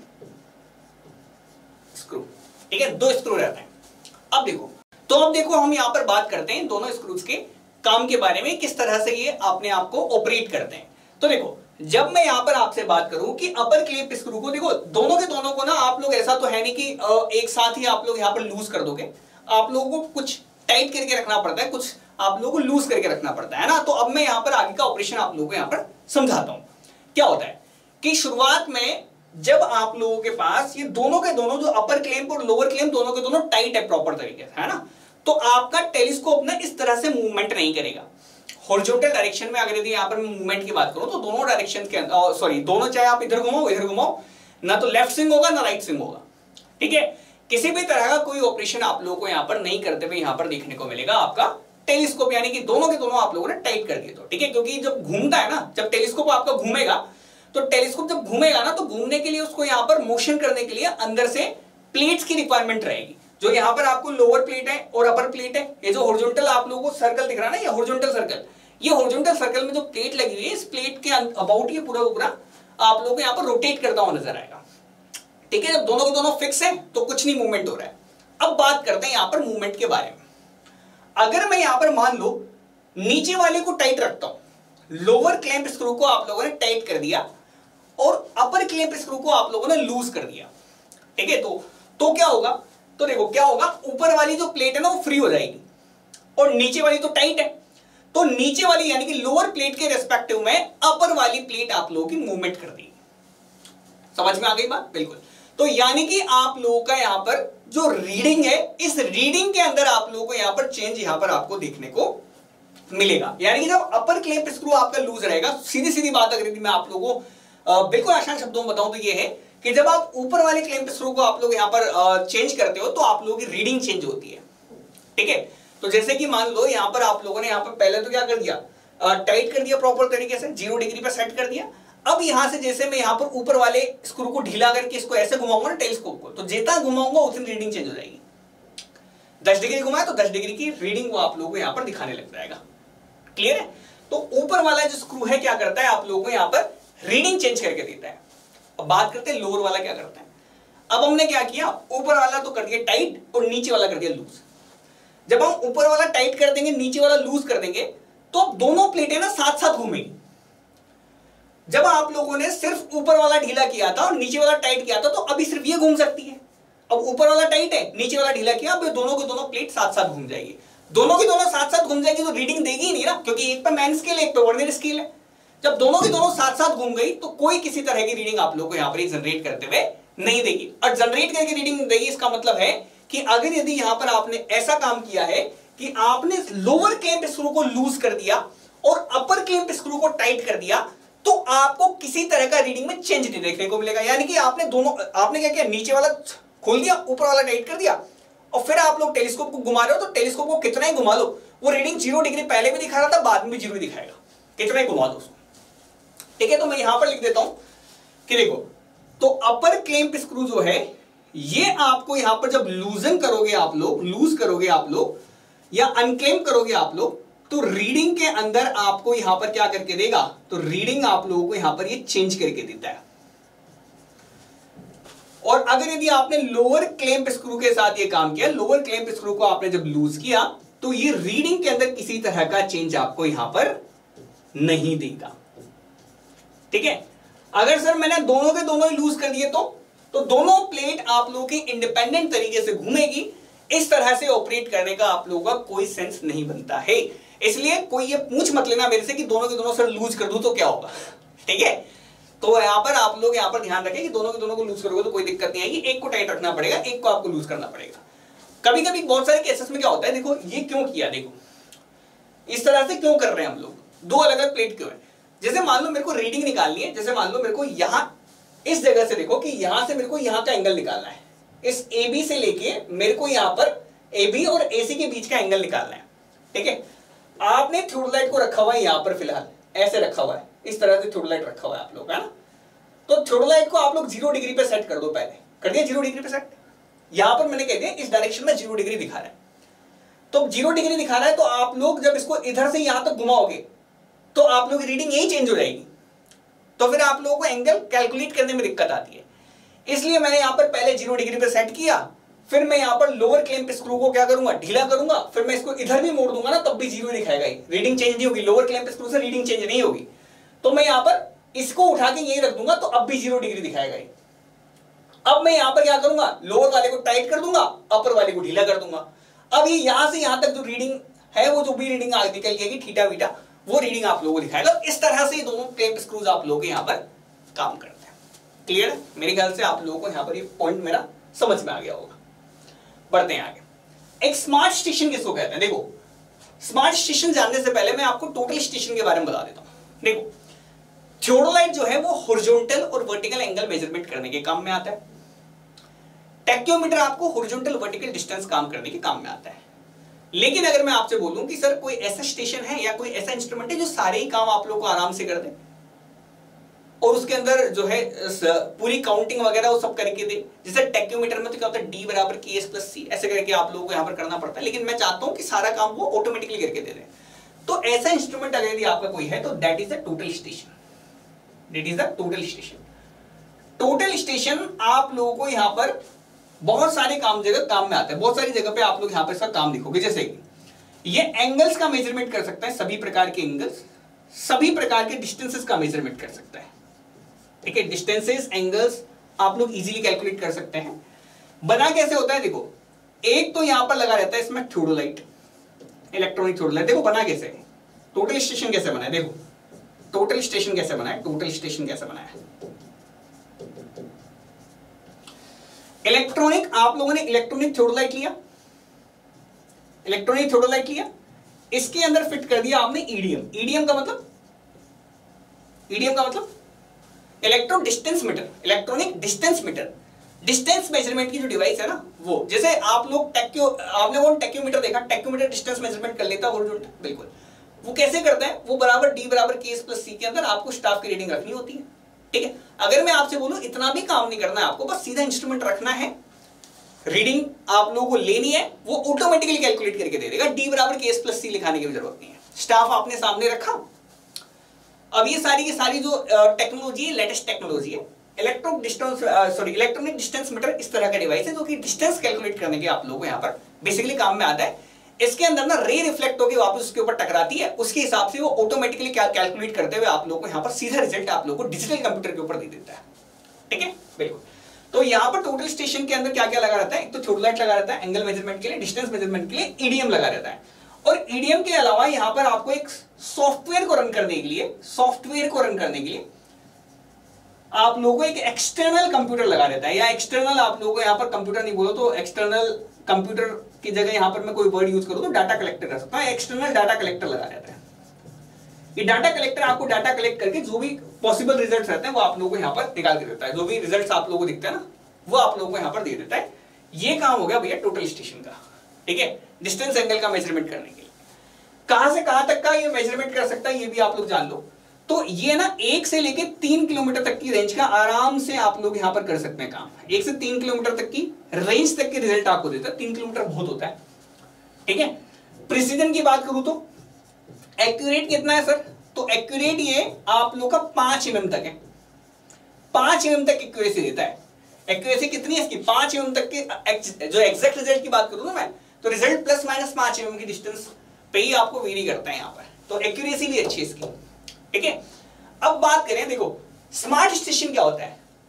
S1: स्क्रू, ठीक है, दो स्क्रू रहते हैं। अब देखो, तो अब देखो हम यहां पर बात करते हैं दोनों स्क्रूज के काम के बारे में, किस तरह से ये अपने आप को ऑपरेट करते हैं। तो देखो, जब मैं यहां पर आपसे बात करूं कि अपर क्लेम स्क्रू को, देखो दोनों के दोनों को ना आप लोग ऐसा तो है नहीं कि एक साथ ही आप लोग यहां पर लूज कर दोगे, आप लोगों को कुछ टाइट करके रखना पड़ता है, कुछ आप लोगों को लूज करके रखना पड़ता है ना। तो अब मैं यहां पर आगे का ऑपरेशन आप लोगों को यहां पर समझाता हूं। क्या होता है कि शुरुआत में जब आप लोगों के पास ये दोनों के दोनों जो अपर क्लैंप और लोअर क्लैंप दोनों के दोनों टाइट है प्रॉपर तरीके से, है ना, तो आपका टेलीस्कोप ना इस तरह से मूवमेंट नहीं करेगा। हॉरिजॉन्टल डायरेक्शन में अगर यदि यहां पर मूवमेंट की बात करूं तो दोनों डायरेक्शन के अंदर, सॉरी दोनों, चाहे आप इधर घुमाओ इधर घुमाओ, ना तो लेफ्ट स्विंग होगा ना राइट स्विंग होगा, ठीक है। किसी भी तरह का कोई ऑपरेशन आप लोगों को यहां पर नहीं करते हुए यहां पर देखने को मिलेगा आपका टेलीस्कोप, यानी कि दोनों के दोनों आप लोगों ने टाइट कर दिए तो, ठीक है। क्योंकि जब घूमता है ना, जब टेलीस्कोप आपका घूमेगा, तो टेलीस्कोप जब घूमेगा ना, तो घूमने के लिए उसको यहां पर मोशन करने के लिए अंदर से प्लेट्स की रिक्वायरमेंट रहेगी। जो यहां पर आपको लोअर प्लेट है और अपर प्लेट है, ये जो हॉरिजॉन्टल आप लोगों को सर्कल दिख रहा है ना, ये हॉरिजॉन्टल सर्कल, ये हॉरिजॉन्टल सर्कल में जो प्लेट लगी हुई है, इस प्लेट के अबाउट ये पूरा पूरा आप लोगों को यहां पर रोटेट करता हुआ नजर आएगा, ठीक है। जब दोनों के दोनों फिक्स है तो कुछ नहीं मूवमेंट हो रहा है। अब बात करते हैं यहां पर मूवमेंट के बारे में। अगर मैं यहां पर मान लो नीचे वाले को टाइट रखता हूं, लोअर क्लैंप स्क्रू को आप लोगों ने टाइट कर दिया और अपर क्लैंप स्क्रू को आप लोगों ने लूज कर दिया, ठीक है, तो तो क्या होगा, तो देखो क्या होगा, ऊपर वाली जो प्लेट है ना वो फ्री हो जाएगी और नीचे वाली तो टाइट है, तो नीचे वाली यानी कि लोअर प्लेट के रेस्पेक्टिव में अपर वाली प्लेट आप लोगों की मूवमेंट कर देगी। समझ में आ गई बात? बिल्कुल। तो यानी कि आप लोगों का यहां पर जो रीडिंग है, इस रीडिंग के अंदर आप लोगों को यहां पर चेंज यहां पर आपको देखने को मिलेगा। यानी कि जब अपर क्लैंप स्क्रू आपका लूज रहेगा, सीधी सीधी बात अगर मैं आप लोगों को बिल्कुल आसान शब्दों में बताऊं तो ये है कि जब आप ऊपर वाले क्लैंप स्क्रू को आप लोग यहां पर चेंज करते हो तो आप लोगों की रीडिंग चेंज होती है, ठीक है। तो जैसे कि मान लो यहां पर आप लोगों ने यहां पर पहले तो क्या कर दिया, टाइट कर दिया प्रॉपर तरीके से, जीरो डिग्री पर सेट कर दिया। अब यहां से जैसे मैं यहां पर ऊपर वाले स्क्रू को ढीला करके इसको ऐसे घुमाऊंगा ना टेलीस्कोप को, तो जितना घुमाऊंगा उतनी रीडिंग चेंज हो जाएगी। दस डिग्री घुमाया तो दस डिग्री की रीडिंग वो आप लोगों को यहां पर दिखाने लग जाएगा। क्लियर है? तो ऊपर वाला जो स्क्रू है क्या करता है, आप लोगों को यहां पर रीडिंग चेंज करके देता है। अब बात करते हैं लोअर वाला क्या करता है। अब हमने क्या किया, ऊपर वाला तो कर दिया टाइट और नीचे वाला कर दिया लूज। जब हम ऊपर वाला टाइट कर देंगे, नीचे वाला लूज कर देंगे, तो दोनों प्लेटें ना साथ साथ घूमेंगी। जब आप लोगों ने सिर्फ ऊपर वाला ढीला किया था और नीचे वाला टाइट किया था, तो अभी सिर्फ ये घूम सकती है। अब ऊपर वाला टाइट है, नीचे वाला ढीला किया, अब दोनों के दोनों प्लेट साथ साथ घूम जाएगी। दोनों की दोनों साथ साथ घूम जाएगी तो रीडिंग देगी ही नहीं ना, क्योंकि एक पे मैन स्केल एक पे वर्नियर स्केल है। जब दोनों की दोनों साथ साथ घूम गई तो कोई किसी तरह की रीडिंग आप लोगों को यहां पर जनरेट करते हुए नहीं देगी। और जनरेट करके रीडिंग देगी, इसका मतलब है कि अगर यदि यहां पर आपने ऐसा काम किया है कि आपने लोअर क्लैंप स्क्रू को लूज कर दिया और अपर क्लैंप स्क्रू को टाइट कर दिया, तो आपको किसी तरह का रीडिंग में चेंज नहीं देखने को मिलेगा। यानी कि आपने दोनों, आपने क्या किया, नीचे वाला खोल दिया, ऊपर वाला टाइट कर दिया, और फिर आप लोग टेलीस्कोप को घुमा रहे हो, तो टेलीस्कोप को कितना ही घुमा लो, वो रीडिंग जीरो डिग्री पहले भी दिखा रहा था, बाद में भी जीरो दिखाएगा, कितना ही घुमा दो उसको, ठीक है। तो मैं यहां पर लिख देता हूं कि देखो, तो अपर क्लैंप स्क्रू जो है ये आपको यहां पर जब लूजन करोगे आप लोग, लूज करोगे आप लोग या अनक्लेम करोगे आप लोग, तो रीडिंग के अंदर आपको यहां पर क्या करके देगा, तो रीडिंग आप लोगों को यहां पर ये चेंज करके देता है। और अगर यदि आपने लोअर क्लैंप स्क्रू के साथ ये काम किया, लोअर क्लैंप स्क्रू को आपने जब लूज किया, तो ये रीडिंग के अंदर किसी तरह का चेंज आपको यहां पर नहीं देगा, ठीक है। अगर सर मैंने दोनों के दोनों ही लूज कर दिए तो तो दोनों प्लेट आप लोगों की इंडिपेंडेंट तरीके से घूमेगी। इस तरह से ऑपरेट करने का आप लोगों का कोई सेंस नहीं बनता है। इसलिए कोई ये पूछ मत लेना मेरे से कि दोनों के दोनों सर लूज कर दूं तो क्या होगा, ठीक है। तो यहां पर आप लोग यहां पर ध्यान रखें कि दोनों के दोनों को लूज करोगे तो कोई दिक्कत नहीं आएगी, एक को टाइट रखना पड़ेगा, एक को आपको लूज करना पड़ेगा। कभी कभी बहुत सारे केसेस में क्या होता है, देखो ये क्यों किया, देखो इस तरह से क्यों कर रहे हैं हम लोग, दो अलग अलग प्लेट क्यों है। जैसे मान लो मेरे को रीडिंग निकालनी है, जैसे मान लो मेरे को यहां इस जगह से, देखो कि यहां से मेरे को यहां का एंगल निकालना है, इस ए बी से लेके मेरे को यहां पर ए बी और ए सी के बीच का एंगल निकालना है, ठीक है। आपने थ्योडलाइट को रखा हुआ है यहां पर, फिलहाल ऐसे रखा हुआ है, इस तरह से थ्योडलाइट रखा हुआ है आप लोग, है ना। तो थ्योडलाइट को आप लोग जीरो डिग्री पे सेट कर दो, पहले कर दिया जीरो डिग्री पे सेट। यहां पर मैंने कह दिया इस डायरेक्शन में जीरो डिग्री दिखा रहा है, तो जीरो डिग्री दिखा रहा है, तो आप लोग जब इसको इधर से यहां तक घुमाओगे तो आप लोग रीडिंग यही चेंज हो जाएगी, तो फिर आप लोगों को एंगल कैलकुलेट करने में दिक्कत आती है। इसलिए मैंने यहां पर पहले जीरो डिग्री पे सेट किया, फिर मैं यहां पर लोअर क्लैंप स्क्रू को क्या करूंगा, ढीला करूंगा, फिर मैं इसको इधर भी मोड़ दूंगा ना, तब भी जीरो दिखाएगा, रीडिंग चेंज नहीं होगी, लोअर क्लैंप स्क्रू से रीडिंग चेंज नहीं होगी। तो मैं यहां पर इसको उठा के यही रख दूंगा, तो अब भी जीरो डिग्री दिखाएगा। अब मैं यहां पर क्या करूंगा, लोअर वाले को टाइट कर दूंगा, अपर वाले को ढीला कर दूंगा। अब ये यहां से यहां तक जो रीडिंग है, वो जो भी रीडिंग आगे निकल जाएगी थीटा बीटा, वो रीडिंग आप लोगों को दिखाएगा। इस तरह से दोनों क्लैंप स्क्रूज आप लोग यहां पर काम करते हैं। क्लियर है? मेरे ख्याल से आप लोगों को यहां पर ये पॉइंट मेरा समझ में आ गया होगा। बढ़ते हैं आगे। एक स्मार्ट स्टेशन किसको कहते हैं? देखो, स्मार्ट स्टेशन जानने से पहले मैं आपको टोटल स्टेशन के बारे में बता देता हूं। देखो, थियोडोलाइट जो है वो हॉरिजॉन्टल और वर्टिकल एंगल मेजरमेंट करने के काम में आता है। टैक्योमीटर आपको हॉरिजॉन्टल वर्टिकल डिस्टेंस काम करने के काम में आता है। लेकिन अगर मैं आपसे बोलूं कि सर कोई ऐसा स्टेशन है या कोई ऐसा इंस्ट्रूमेंट है जो सारे ही काम आप लोग को आराम से कर दे और उसके अंदर जो है पूरी काउंटिंग वगैरह वो सब करके दे, जैसे टैक्योमीटर में तो क्या होता है डी बराबर के एस प्लस सी ऐसे करके आप लोगों को यहाँ पर करना पड़ता है, लेकिन मैं चाहता हूं कि सारा काम वो ऑटोमेटिकली करके दे दे। तो ऐसा इंस्ट्रूमेंट अगर यदि आपका कोई है तो that is the total station, that is the total station. Total station आप लोगों को यहाँ पर बहुत सारे काम जगह काम में आता है, बहुत सारी जगह पे आप लोग यहाँ पर इसका काम लिखोगे। जैसे कि ये एंगल्स का मेजरमेंट कर सकता है, सभी प्रकार के एंगल्स, सभी प्रकार के डिस्टेंसेस का मेजरमेंट कर सकता है, ठीक है। डिस्टेंसेस एंगल्स आप लोग इजीली कैलकुलेट कर सकते हैं। बना कैसे होता है, देखो एक तो यहां पर लगा रहता है इसमें थियोडोलाइट, इलेक्ट्रॉनिक थियोडोलाइट। देखो बना कैसे है, टोटल स्टेशन कैसे बना है, देखो टोटल स्टेशन कैसे बना है, टोटल स्टेशन कैसे बना है। इलेक्ट्रॉनिक, आप लोगों ने इलेक्ट्रॉनिक थियोडोलाइट लिया, इलेक्ट्रॉनिक थियोडोलाइट लिया, इसके अंदर फिट कर दिया आपने ईडीएम। ईडीएम का मतलब, ईडीएम का मतलब electro distance meter, electronic distance meter, distance measurement की जो डिवाइस है ना वो। जैसे आप लोग टैक्यो, आपने वो टैक्योमीटर देखा, टैक्योमीटर डिस्टेंस मेजरमेंट कर लेता है हॉरिजॉन्टल, बिल्कुल। वो कैसे करता है, वो बराबर डी बराबर के एस प्लस सी के अंदर आपको स्टाफ की रीडिंग रखनी होती है, ठीक है। अगर मैं आपसे बोलूं इतना भी काम नहीं करना है आपको, बस सीधा इंस्ट्रूमेंट रखना है, रीडिंग आप लोगों को लेनी है, वो ऑटोमेटिकली कैलकुलेट करके दे देगा, डी बराबर के एस प्लस सी लिखाने की भी जरूरत नहीं है। स्टाफ आपने सामने रखा। अब ये सारी की सारी जो टेक्नोलॉजी है, लेटेस्ट टेक्नोलॉजी है, electro distance sorry electronic distance meter इस तरह का डिवाइस है जो कि डिस्टेंस कैलकुलेट करने के आप लोगों को यहाँ पर बेसिकली काम में आता है। इसके अंदर ना रे रिफ्लेक्ट होकर वापस उसके ऊपर टकराती है, उसके हिसाब से वो ऑटोमेटिकली कैलकुलेट करते हुए आप लोगों को यहाँ पर सीधा रिजल्ट आप लोगों को डिजिटल कंप्यूटर के ऊपर दे देता है, ठीक है, बिल्कुल। तो यहाँ पर टोटल स्टेशन के अंदर क्या क्या लगा रहता है, एक तो थियोडोलाइट लगा रहता है एंगल मेजरमेंट के लिए, डिस्टेंस मेजरमेंट के लिए ईडीएम लगा रहता है, और ईडीएम के अलावा यहाँ पर आपको एक सॉफ्टवेयर को रन करने के लिए, सॉफ्टवेयर को रन करने के लिए आप लोगों को एक एक्सटर्नल कंप्यूटर लगा रहता है, या एक्सटर्नल आप लोगों को यहाँ पर कंप्यूटर नहीं बोलो तो एक्सटर्नल कंप्यूटर की जगह यहाँ पर मैं कोई वर्ड यूज करूँ तो डाटा कलेक्टर कर सकता हूँ, एक्सटर्नल डाटा कलेक्टर लगा रहता है। ये डाटा कलेक्टर आपको डाटा कलेक्ट करके जो भी पॉसिबल रिजल्ट्स रहते हैं वो आप लोगों को यहाँ पर निकाल के देता है, जो भी रिजल्ट्स आप लोगों को दिखते हैं ना वो आप लोगों को यहाँ पर दे देता है। ये काम हो गया भैया टोटल स्टेशन का, ठीक है, डिस्टेंस एंगल का मेजरमेंट करने के लिए। कहां से कहां तक का ये मेजरमेंट कर सकता है ये भी आप लोग जान लो। तो ये ना एक से लेके तीन किलोमीटर तक की रेंज का आराम से आप लोग यहां पर कर सकते हैं काम। एक से तीन किलोमीटर तक की रेंज तक के रिजल्ट आपको देता है, तीन किलोमीटर बहुत होता है, ठीक है। प्रिसीजन की बात करूं तो एक्यूरेट कितना है सर, तो एक्यूरेट ये आप लोग का पांच एमएम तक है, पांच एमएम तक एक्यूरेसी देता है। एक्यूरेसी कितनी है इसकी, पांच एमएम तक के। जो एग्जैक्ट रिजल्ट की बात करूं ना मैं, तो रिजल्ट प्लस माइनस पांच एमएम की डिस्टेंस पे ही आपको वेरी करता है यहाँ पर, तो एक्यूरेसी भी अच्छी है इसकी, ठीक है। अब बात करें, देखो स्मार्ट स्टेशन क्या होता है।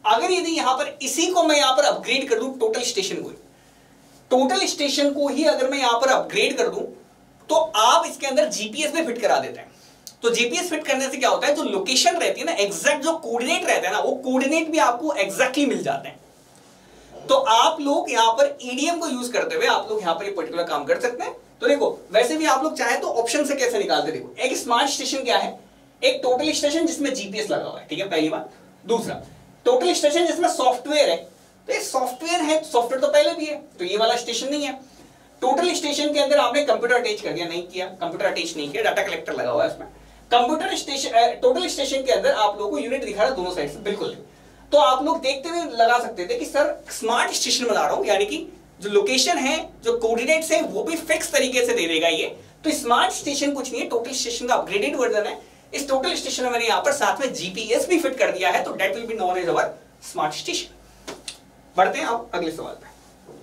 S1: अगर यदि यहां पर इसी को मैं यहां पर अपग्रेड कर दूं, टोटल स्टेशन को टोटल स्टेशन को ही अगर मैं यहां पर अपग्रेड कर दूं, तो आप इसके अंदर जीपीएस में फिट करा देते हैं। तो जीपीएस फिट करने से क्या होता है, जो लोकेशन रहती है ना, एग्जैक्ट जो कोऑर्डिनेट रहता है ना, वो कोऑर्डिनेट भी आपको एग्जैक्टली मिल जाते हैं। तो आप लोग यहां पर ईडीएम को यूज करते हुए आप लोग यहां पर ये पर्टिकुलर काम कर सकते हैं। तो देखो, वैसे भी आप लोग चाहे तो ऑप्शन से कैसे निकालते, देखो एक स्मार्ट स्टेशन क्या है, एक टोटल स्टेशन जिसमें जीपीएस लगा हुआ है, ठीक है, पहली बात। दूसरा, टोटल स्टेशन जिसमें सॉफ्टवेयर है, तो ये सॉफ्टवेयर है, सॉफ्टवेयर तो पहले भी है, तो ये वाला स्टेशन नहीं है। टोटल स्टेशन के अंदर आपने कंप्यूटर अटैच कर दिया, नहीं किया, कंप्यूटर अटैच नहीं किया, डाटा कलेक्टर लगा हुआ है उसमें। कंप्यूटर स्टेशन, टोटल स्टेशन के अंदर आप लोगों को यूनिट दिखा रहा है दोनों साइड से, बिल्कुल। तो आप लोग देखते हुए लगा सकते थे कि सर स्मार्ट स्टेशन बना रहा हूं, यानी कि जो लोकेशन है, जो कोऑर्डिनेट्स है, वो भी फिक्स तरीके से दे देगा ये। तो स्मार्ट स्टेशन कुछ नहीं है, टोटल स्टेशन का अपग्रेडेड वर्जन है। इस टोटल स्टेशन में मैंने यहां पर साथ में जीपीएस भी फिट कर दिया है, तो that will be known as our smart station. बढ़ते हैं आप अगले सवाल पे।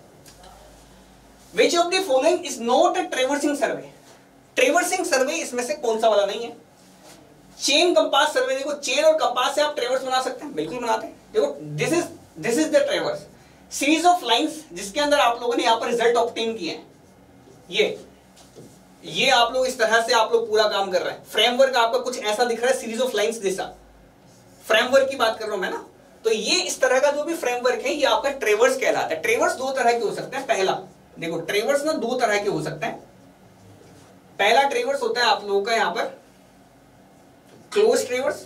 S1: Which of the following is not a traversing survey? Traversing survey इसमें से कौन सा वाला नहीं है? चेन कंपास सर्वे, देखो चेन और कंपास से आप ट्रेवर्स बना सकते हैं, बिल्कुल बनाते हैं। देखो this is this is the traverse, series of lines जिसके अंदर आप लोगों ने यहां पर रिजल्ट ऑब्टेन किए हैं। ये ये आप लोग इस तरह से आप लोग पूरा काम कर रहे हैं। फ्रेमवर्क आपका कुछ ऐसा दिख रहा है, सीरीज ऑफ लाइंस जैसा, फ्रेमवर्क की बात कर रहा हूं मैं ना। तो ये इस तरह का जो भी फ्रेमवर्क है, ये आपका ट्रेवर्स कहलाता है। ट्रेवर्स दो तरह के हो सकते हैं। पहला देखो, ट्रेवर्स ना दो तरह के हो सकते हैं। पहला ट्रेवर्स होता है आप लोगों का यहां पर क्लोज ट्रेवर्स,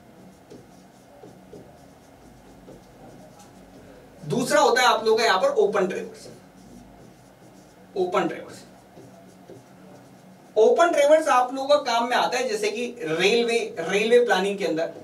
S1: दूसरा होता है आप लोगों का यहां पर open traverse. Open traverse open traverse आप लोगों का काम में आता है, जैसे कि रेलवे रेलवे प्लानिंग के अंदर,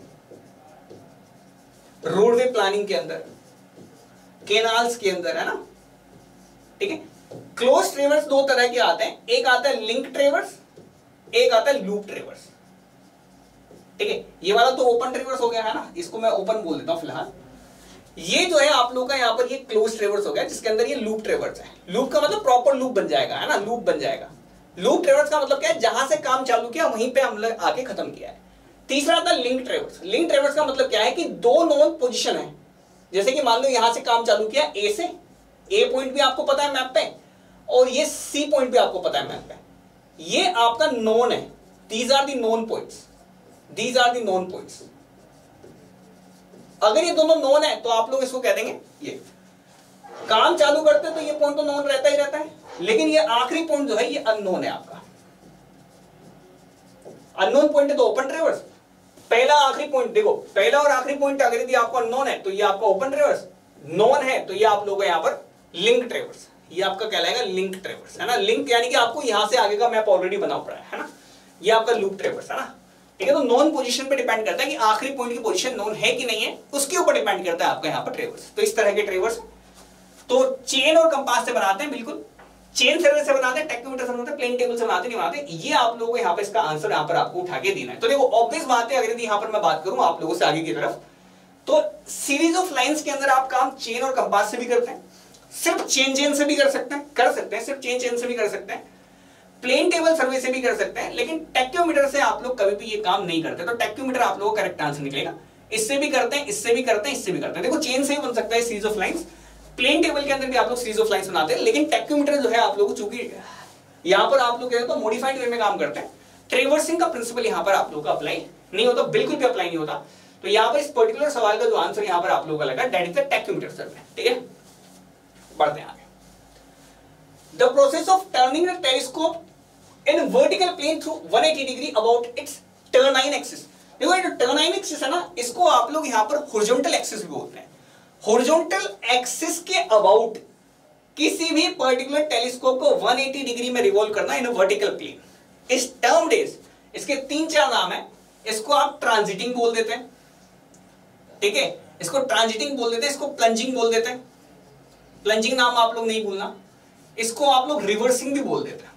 S1: रोडवे प्लानिंग के अंदर, केनाल्स के अंदर, है ना, ठीक है। क्लोज ट्रेवर्स दो तरह के आते हैं, एक आता है लिंक ट्रेवर्स, एक आता है लूप ट्रेवर्स, ठीक है। ये वाला तो ओपन ट्रेवर्स हो गया है ना, इसको मैं ओपन बोल देता हूं फिलहाल। ये जो है आप लोग का यहां पर ये क्लोज ट्रेवर्स हो गया, जिसके अंदर ये लूप ट्रेवर्स है। लूप का मतलब प्रॉपर लूप बन जाएगा, है ना, लूप बन जाएगा। लूप ट्रेवर्स का मतलब क्या है, जहां से काम चालू किया वहीं पे हमने आके खत्म किया है। तीसरा था लिंक ट्रेवर्स। लिंक ट्रेवर्स का मतलब क्या है कि दो नोन पोजीशन है, जैसे कि मान लो यहां से काम चालू किया ए से, ए पॉइंट भी आपको पता है मैप पे, और ये सी पॉइंट भी आपको पता है मैप पे, ये आपका नोन है। These are the known points, these are the known points. अगर ये दोनों नोन है तो आप लोग इसको कह देंगे, ये काम चालू करते हैं तो ये पॉइंट तो नोन रहता ही रहता है, लेकिन ये आखिरी पॉइंट जो है ये अननोन है आपका। अननोन पॉइंट है तो ओपन ट्रेवर्स। पहला आखिरी पॉइंट देखो, पहला और आखिरी पॉइंट अगर यदि आपको अननोन है तो ये आपका ओपन ट्रेवर्स, नोन है तो ये आप लोग यहां पर लिंक ट्रेवर्स, ये आपका कहलाएगा लिंक ट्रेवर्स, है ना। लिंक यानी कि आपको यहां से आगे का मैप ऑलरेडी बना पड़ा है, है ना। ये आपका लूप ट्रेवर्स है ना, ठीक है। तो नॉन पोजीशन पे डिपेंड करता है कि आखिरी पॉइंट की पोजीशन नॉन है कि नहीं है, उसके ऊपर डिपेंड करता है आपका यहां पर ट्रेवर्स। तो इस तरह के ट्रेवर्स तो चेन और कंपास से बनाते हैं, बिल्कुल चेन सर्वे से बनाते हैं, टेक्नोमीटर से बनाते हैं, प्लेन टेबल से बनाते नहीं बनाते। ये आप लोगों को यहाँ पर इसका आंसर यहाँ पर आपको उठा के देना है। तो देखो ऑब्वियस बात है, अगर यदि यहाँ पर मैं बात करूं आप लोगों से आगे की तरफ, तो सीरीज ऑफ लाइंस के अंदर आप काम चेन और कंपास से भी करते हैं, सिर्फ चेन चेन से भी कर सकते हैं कर सकते हैं सिर्फ चेन चेन से भी कर सकते हैं, प्लेन टेबल सर्वे से भी कर सकते हैं, लेकिन टेक्योमीटर से आप लोग कभी भी ये काम नहीं करते। तो टेक्योमीटर आप लोगों का करेक्ट आंसर निकलेगा। इससे भी करते हैं, इससे भी करते हैं, इससे भी करते हैं। देखो चेन से ही बन सकता है series of lines, plane table के अंदर भी आप लोग सीरीज ऑफ लाइंस बनाते हैं, लेकिन टेक्योमीटर जो है आप लोग चूंकि यहां पर आप लोग कहते हैं मॉडिफाइड वे में काम करते हैं, ट्रेवर्सिंग का प्रिंसिपल यहां पर आप लोग का अप्लाई नहीं होता, बिल्कुल भी अप्लाई नहीं होता। तो यहां पर इस पर्टिकुलर सवाल का जो आंसर यहां पर आप लोगों का लगा, that is the tacheometer survey, ठीक है। बढ़ते हैं आगे। The process of turning the telescope in vertical plane through one eighty degree about its trunnion axis. देखो ये जो टर्नाइन एक्सिस है ना, इसको आप लोग यहां पर हॉरिजॉन्टल एक्सिस भी बोलते हैं। हॉरिजॉन्टल एक्सिस के अबाउट किसी भी पर्टिकुलर टेलीस्कोप को वन एटी डिग्री में रिवॉल्व करना in vertical plane, is termed as, इसके तीन चार नाम है। इसको आप ट्रांजिटिंग बोल देते हैं, ठीक है, इसको ट्रांजिटिंग बोल देते हैं, इसको प्लंजिंग बोल देते हैं, प्लंजिंग नाम आप लोग नहीं भूलना, इसको आप लोग रिवर्सिंग भी बोल देते हैं,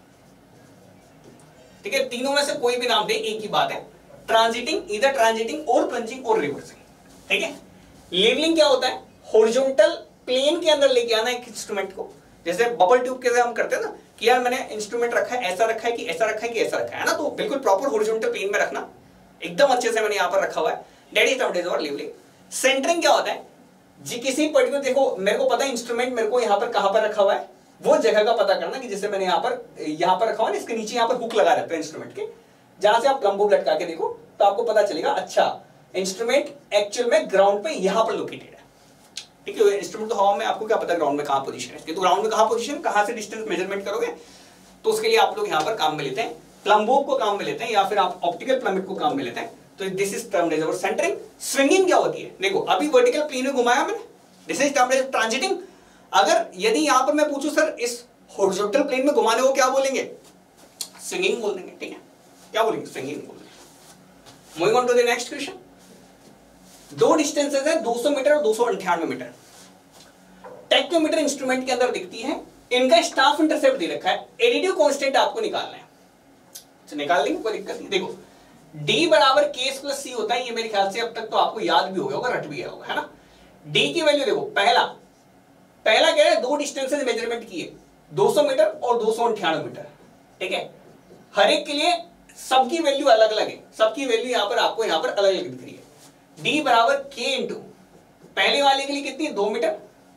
S1: ठीक है। तीनों में से कोई भी नाम दे, एक ही बात है, ट्रांजिटिंग, इधर ट्रांजिटिंग और प्लंजिंग और रिवर्सिंग, ठीक है। लेवलिंग क्या होता है, हॉरिजॉन्टल प्लेन के अंदर लेके आना एक इंस्ट्रूमेंट को, जैसे बबल ट्यूब के हम करते हैं ना कि यार मैंने इंस्ट्रूमेंट रखा है, ऐसा रखा है कि ऐसा रखा है कि ऐसा रखा है ना, तो बिल्कुल प्रॉपर हॉरिजॉन्टल प्लेन में रखना, एकदम अच्छे से मैंने यहां पर रखा हुआ है, दैट इज टर्म्ड एज और लेवलिंग। सेंटरिंग क्या होता है, जी किसी पर्टिकुलर, देखो मेरे को पता है इंस्ट्रूमेंट मेरे को यहाँ पर कहाँ पर रखा हुआ है, वो जगह का पता करना कि जैसे मैंने यहाँ पर यहाँ पर रखा हुआ है, इसके नीचे यहाँ पर हुक लगा रहता है इंस्ट्रूमेंट के, जहां से आप प्लम बोर्ड लटका के देखो तो आपको पता चलेगा अच्छा इंस्ट्रूमेंट एक्चुअल में ग्राउंड पे यहाँ पर लोकेटेड है। ठीक है, इंस्ट्रूमेंट तो हवा में, आपको क्या पता ग्राउंड में कहाँ पोजीशन है, तो ग्राउंड में कहाँ पोजीशन, कहाँ से डिस्टेंस मेजरमेंट करोगे, तो उसके लिए आप लोग यहाँ पर काम में लेते हैं, प्लम्बोग को काम में लेते हैं या फिर आप ऑप्टिकल प्लम्बिट को काम में लेते हैं। तो this is termed as centring. Swinging क्या होती है, देखो अभी वर्टिकल प्लेन में घुमाया मैंने, this is termed as transiting. अगर यदि यहाँ पर मैं पूछूं सर इस हॉरिजॉन्टल प्लेन में घुमाने को क्या बोलेंगे, स्विंगिंग बोल देंगे। ठीक है, क्या बोलेंगे, स्विंगिंग बोल देंगे। Moving on to the next question. दो डिस्टेंसेस है दो सौ मीटर और दो सौ अंठानवे मीटर, टेक्योमीटर इंस्ट्रूमेंट के अंदर दिखती है, इनका स्टाफ इंटरसेप्ट दे रखा है, एडिटिव कांस्टेंट आपको निकालना है, तो निकाल लेंगे, कोई दिक्कत नहीं। देखो D बराबर K प्लस C होता है, ये मेरे ख्याल से अब तक तो आपको याद भी हो गया होगा, रट भी गया होगा, है ना। D की वैल्यू देखो, पहला पहला कह रहा है दो डिस्टेंसेस मेजरमेंट किए, दो सौ मीटर और दो सौ अंठानवे मीटर। ठीक है, हर एक के लिए सबकी वैल्यू अलग अलग है, सबकी वैल्यू यहां पर आपको यहां पर अलग अलग दिख रही है। D बराबर K इंटू पहले वाले के लिए कितनी है, दो मीटर,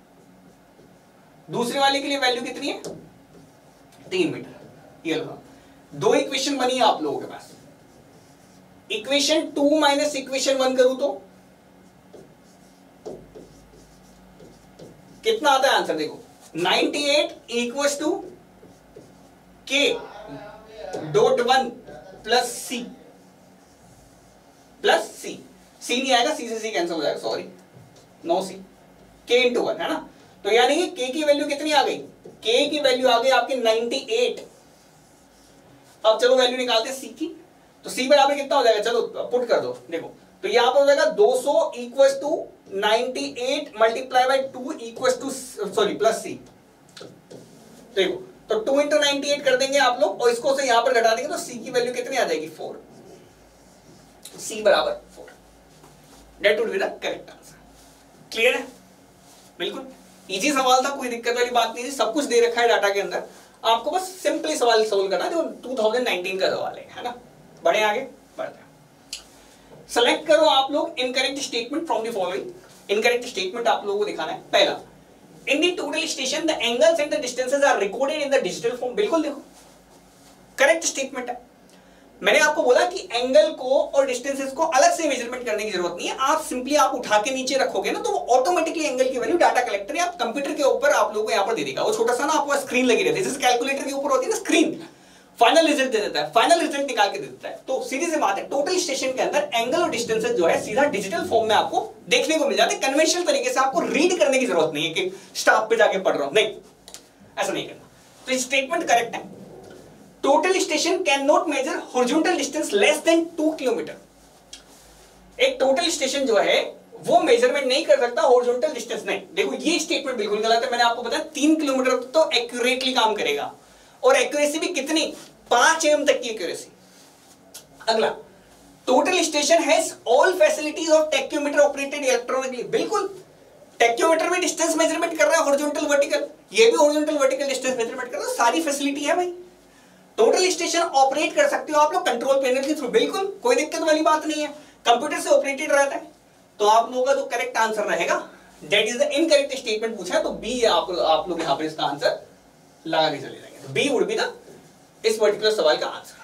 S1: दूसरे वाले के लिए वैल्यू कितनी है, तीन मीटर। ये लो दो इक्वेशन बनी है आप लोगों के पास, equation two minus equation one करूं तो कितना आता है आंसर, देखो अट्ठानवे equals to K dot one plus C plus C, C नहीं आएगा, सी से सी कैंसिल हो जाएगा, सॉरी नो सी, के इंटू वन है ना। तो यानी कि के की वैल्यू कितनी आ गई, के की वैल्यू आ गई आपकी अट्ठानवे। अब चलो वैल्यू निकालते हैं सी की, तो सी बराबर कितना हो जाएगा, चलो पुट कर दो, देखो तो यहां पर हो जाएगा दो सौ इक्वल्स टू अट्ठानवे multiply by two equals to sorry plus C. देखो तो टू इंटू नाइनटी कर देंगे आप लोग और इसको से यहां पर घटा देंगे तो सी की वैल्यू कितनी आ जाएगी, फोर। सी बराबर four, that would be the correct answer. Clear है, बिल्कुल इजी सवाल था, कोई दिक्कत वाली बात नहीं थी, सब कुछ दे रखा है डाटा के अंदर, आपको बस सिंपली सवाल सोल्व करना है, जो टू थाउजेंड नाइनटीन का सवाल है, है ना। बढ़े आगे बढ़ते हैं। सेलेक्ट करो आप लोग incorrect statement from the following. Incorrect statement आप लोगों को दिखाना है। पहला, in the total station the angles and the distances are recorded in the digital form. बिल्कुल देखो करेक्ट स्टेटमेंट है। मैंने आपको बोला कि एंगल को और डिस्टेंसेस को अलग से मेजरमेंट करने की जरूरत नहीं है, आप सिंपली आप उठा के नीचे रखोगे ना तो वो ऑटोमेटिकली एंगल की वैल्यू डाटा कलेक्टर या कंप्यूटर के ऊपर आप लोगों को यहां पर दे देगा। वो छोटा सा ना आपको स्क्रीन लगी रहती है, जैसे कैलकुलेटर के ऊपर होती है ना स्क्रीन, फाइनल रिजल्ट दे देता है, फाइनल रिजल्ट निकाल के दे देता है। तो सीधी सी बात है, टोटल स्टेशन के अंदर एंगल और डिस्टेंसेस जो है सीधा डिजिटल फॉर्म में आपको देखने को मिल जाते हैं। कन्वेंशनल तरीके से आपको रीड करने की जरूरत नहीं है कि स्टाफ पे जाके पढ़ रहा हूं, नहीं ऐसा नहीं करना। तो स्टेटमेंट करेक्ट है। Total station can not measure horizontal distance less than two kilometre. एक टोटल स्टेशन जो है वो मेजरमेंट नहीं कर सकता हॉरिजॉन्टल डिस्टेंस नहीं। देखो ये स्टेटमेंट बिल्कुल गलत है, मैंने आपको बताया तीन किलोमीटर तो एक्यूरेटली काम करेगा और एक्यूरेसी भी कितनी, पांच एम तक की एक्यूरेसी। अगला, total station has all facilities of tacheometer operated electronically. बिल्कुल टेक्योमीटर में डिस्टेंस मेजरमेंट कर रहा है हॉरिजॉन्टल वर्टिकल, ये भी हॉरिजॉन्टल वर्टिकल डिस्टेंस मेजरमेंट कर रहा है, सारी फैसिलिटी है भाई। टोटल स्टेशन ऑपरेट कर सकते हो आप लोग कंट्रोल पैनल के थ्रू, बिल्कुल कोई दिक्कत वाली बात नहीं है, कंप्यूटर से ऑपरेटेड रहता है। तो आप लोगों का जो करेक्ट आंसर रहेगा that is the incorrect statement पूछा है, तो बी आप आप लोग यहां पर इसका आंसर लगा के चले जाएंगे। तो बी वुड बी द इस पर्टिकुलर सवाल का आंसर।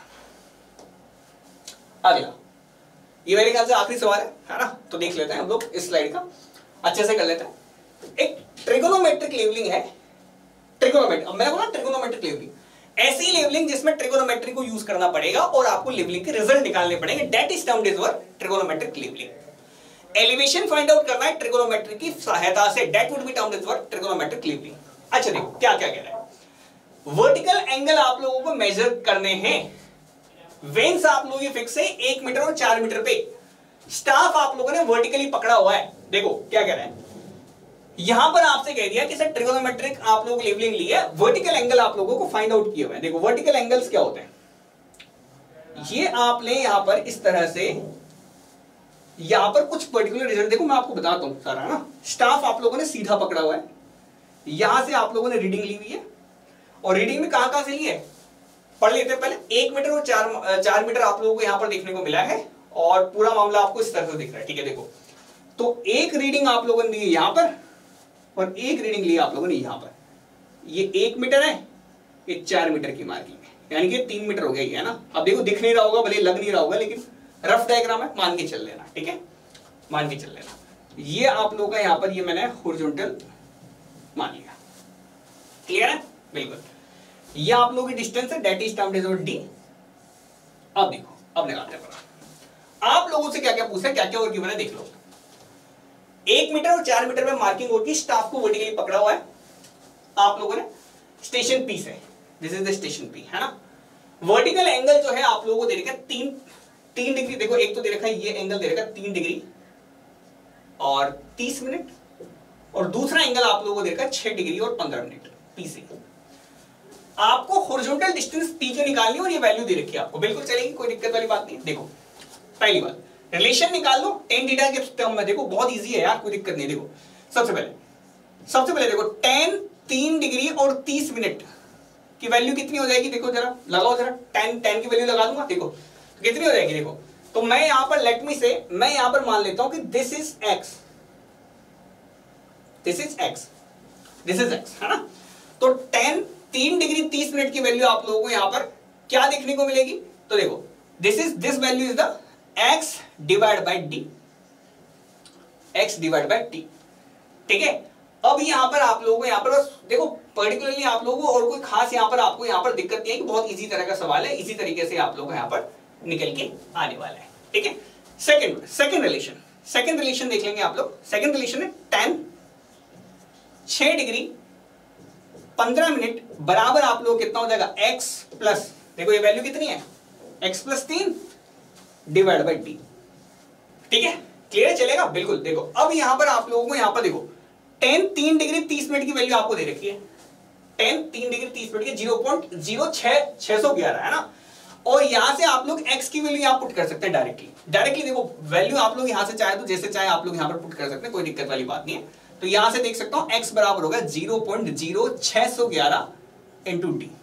S1: अगला, ये मेरे ख्याल से आखिरी सवाल है, है ना, तो देख लेते हैं हम लोग इस स्लाइड का अच्छे से कर लेते हैं। एक ट्रिगोनोमेट्रिक लेवलिंग है, ट्रिगोनोमेट्रिक, अब मैंने बोला ट्रिगोनोमेट्रिक लेवलिंग, ऐसी लेवलिंग जिसमें ट्रिगोनोमेट्री को यूज करना पड़ेगा और आपको लेवलिंग के रिजल्ट निकालने पड़ेंगे, that is termed as trigonometric levelling. Elevation find out करना है ट्रिगोनोमेट्री की सहायता से, that would be termed as trigonometric levelling. अच्छा देखो क्या क्या कह रहा है, वर्टिकल एंगल आप लोगों को मेजर करने हैं, वेन्स आप लोगों की फिक्स है एक मीटर और चार मीटर पे, स्टाफ आप लोगों ने वर्टिकली पकड़ा हुआ है। देखो क्या कह रहा है, यहां पर आपसे कह दिया कि सर ट्रिगोनोमेट्रिक आप लोग लेवलिंग ली है, वर्टिकल एंगल आप लोगों को फाइंड आउट किए हुए हैं। देखो वर्टिकल एंगल्स क्या होते हैं, ये आपने यहां पर इस तरह से यहां पर कुछ पर्टिकुलर रिजल्ट, देखो मैं आपको बताता हूं सारा ना, स्टाफ आप लोगों ने सीधा पकड़ा हुआ है, यहां से आप लोगों ने रीडिंग ली हुई है और रीडिंग में कहां कहां से ली है पढ़ लेते हैं पहले। एक मीटर और चार चार मीटर आप लोगों को यहां पर देखने को मिला है और पूरा मामला आपको इस तरह से दिख रहा है, ठीक है। देखो तो एक रीडिंग आप लोगों ने ली यहां पर और एक रीडिंग ली आप लोगों ने यहां पर। ये एक मीटर है, ये चार मीटर की मार्किंग है, यानी कि तीन मीटर हो गया ये, है ना। अब देखो दिख नहीं रहा होगा, भले लग नहीं रहा होगा, लेकिन रफ डायग्राम है, मान के चल लेना, ठीक है, मान के चल लेना। ये आप लोगों का यहां पर ये मैंने हॉरिजॉन्टल मान लिया। क्लियर है? बिल्कुल। ये आप लोगों की डिस्टेंस है, that is termed as D. अब देखो, अब निकालते हैं पता आप लोगों से क्या क्या पूछा है, क्या क्या और गिवन है, देख लो। एक मीटर और चार मीटर में मार्किंग होती है, स्टाफ को वर्टिकली पकड़ा हुआ है आप लोगों ने, स्टेशन पी से, this is the station P, है ना। वर्टिकल एंगल जो है आप लोगों को दे रखा है तीन तीन डिग्री। देखो एक तो दे रखा है, ये एंगल दे रखा है तीन डिग्री और तीस मिनट, और दूसरा एंगल आप लोगों को दे रखा है छह डिग्री और पंद्रह मिनट पी से। आपको हॉरिजॉन्टल डिस्टेंस पी की निकालनी है और ये वैल्यू दे रखी है आपको, बिल्कुल चलेगी, कोई दिक्कत वाली बात नहीं है। देखो पहली बात, रिलेशन निकाल लो टेन थीटा के टर्म में। देखो बहुत इजी है यार, कोई दिक्कत नहीं। देखो सबसे पहले सबसे पहले देखो टेन तीन डिग्री और तीस मिनट की वैल्यू कितनी हो जाएगी, देखो जरा लगाओ जरा, टेन टेन की वैल्यू लगा दूंगा, देखो तो कितनी हो जाएगी। देखो तो मैं यहां पर लेट मी से, मैं यहां पर मान लेता हूं कि this is X, this is X, this is X, है ना। तो टेन तीन डिग्री तीस मिनट की वैल्यू आप लोगों को यहां पर क्या देखने को मिलेगी, तो देखो this is this value is the X divide by D, X divide by T, ठीक है। अब यहां पर आप लोगों को यहां पर बस देखो पर्टिकुलरली आप लोगों को और कोई खास यहां पर आपको यहां पर दिक्कत नहीं है कि बहुत इजी तरह का सवाल है, इसी तरीके से आप लोगों को यहां पर निकल के आने वाला है, ठीक है। Second second relation second relation देख लेंगे आप लोग। सेकंड रिलेशन है टेन छह डिग्री पंद्रह मिनट बराबर आप लोग कितना हो जाएगा, एक्स प्लस, देखो ये वैल्यू कितनी है, एक्स प्लस तीन डिवाइड बाई टी, ठीक है। क्लियर चलेगा, बिल्कुल। देखो अब यहां पर आप लोगों को यहां पर देखो टेन तीन डिग्री तीस मिनट की वैल्यू आपको दे रखी है, टेन तीन डिग्री तीस मिनट की जीरो पॉइंट जीरो छह छह सौ ग्यारह, है ना। और यहां से आप लोग x की वैल्यू यहां पुट कर सकते हैं डायरेक्टली डायरेक्टली देखो वैल्यू आप लोग यहां से चाहे तो जैसे चाहे आप लोग यहां पर पुट कर सकते हैं, कोई दिक्कत वाली बात नहीं है। तो यहां से देख सकता हूं x बराबर होगा जीरो पॉइंट जीरो छह सौ ग्यारह इंटू टी,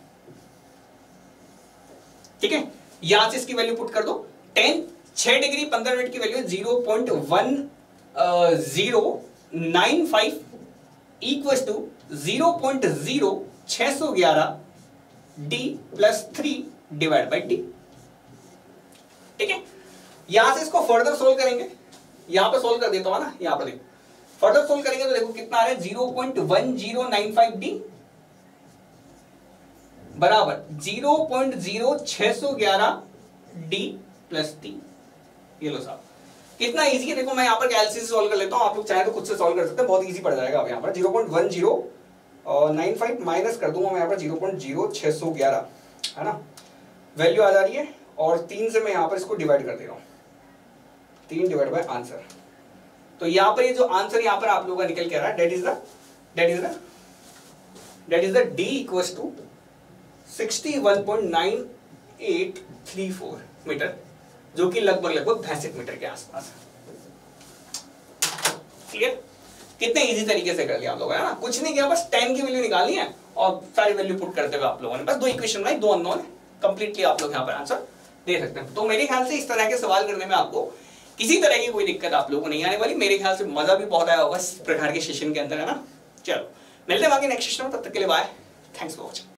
S1: ठीक है। यहां से इसकी वैल्यू पुट कर दो, टेन छह डिग्री पंद्रह मिनट की value zero point one zero nine five equal to zero point zero छह सौ ग्यारह D plus three divide by T, ठीक है। यहां से इसको फर्दर सोल्व करेंगे, यहां पे सोल्व कर देता हूं ना, यहां पर देखो फर्दर सोल्व करेंगे तो देखो कितना आ रहा है, zero point one zero nine five D बराबर जीरो पॉइंट जीरो छह सौ ग्यारह डी प्लस टी। ये लो साहब कितना इजी है। देखो मैं यहां पर कैलसी से सॉल्व कर लेता हूं, आप लोग चाहे तो खुद से सॉल्व कर सकते हैं, बहुत इजी पड़ जाएगा। अब यहां पर zero point one zero nine five minus कर दूंगा मैं यहां पर जीरो पॉइंट जीरो छह सौ ग्यारह, है ना, वैल्यू आ जा रही है। और तीन से मैं यहां पर इसको डिवाइड कर दे रहा हूं, तीन डिवाइड बाय आंसर। तो यहां पर ये जो आंसर यहां पर आप लोगों का निकल के आ रहा है, that is the that is the that is the D equals to sixty one point nine eight three four metre, जो कि लगभग लगभग पैंसठ मीटर के आसपास है। क्लियर, कितने इजी तरीके से कर लिया आप लोगों ने, है ना। कुछ नहीं किया, बस टेन की वैल्यू निकालनी है और सारी वैल्यू पुट करते हुए आप लोगों ने बस दो इक्वेशन बनाई, दो अननोन है, कंप्लीटली आप लोग यहां पर आंसर दे सकते हैं। तो मेरे ख्याल से इस तरह के सवाल करने में आपको किसी तरह की कोई दिक्कत आप लोगों को नहीं आने वाली। मेरे ख्याल से मजा भी बहुत आया होगा इस प्रकार के सेशन के अंदर, है ना। चलो मिलते हैं बाकी नेक्स्ट सेशन में, तब तक के लिए बाय, थैंक्स फॉर वॉचिंग।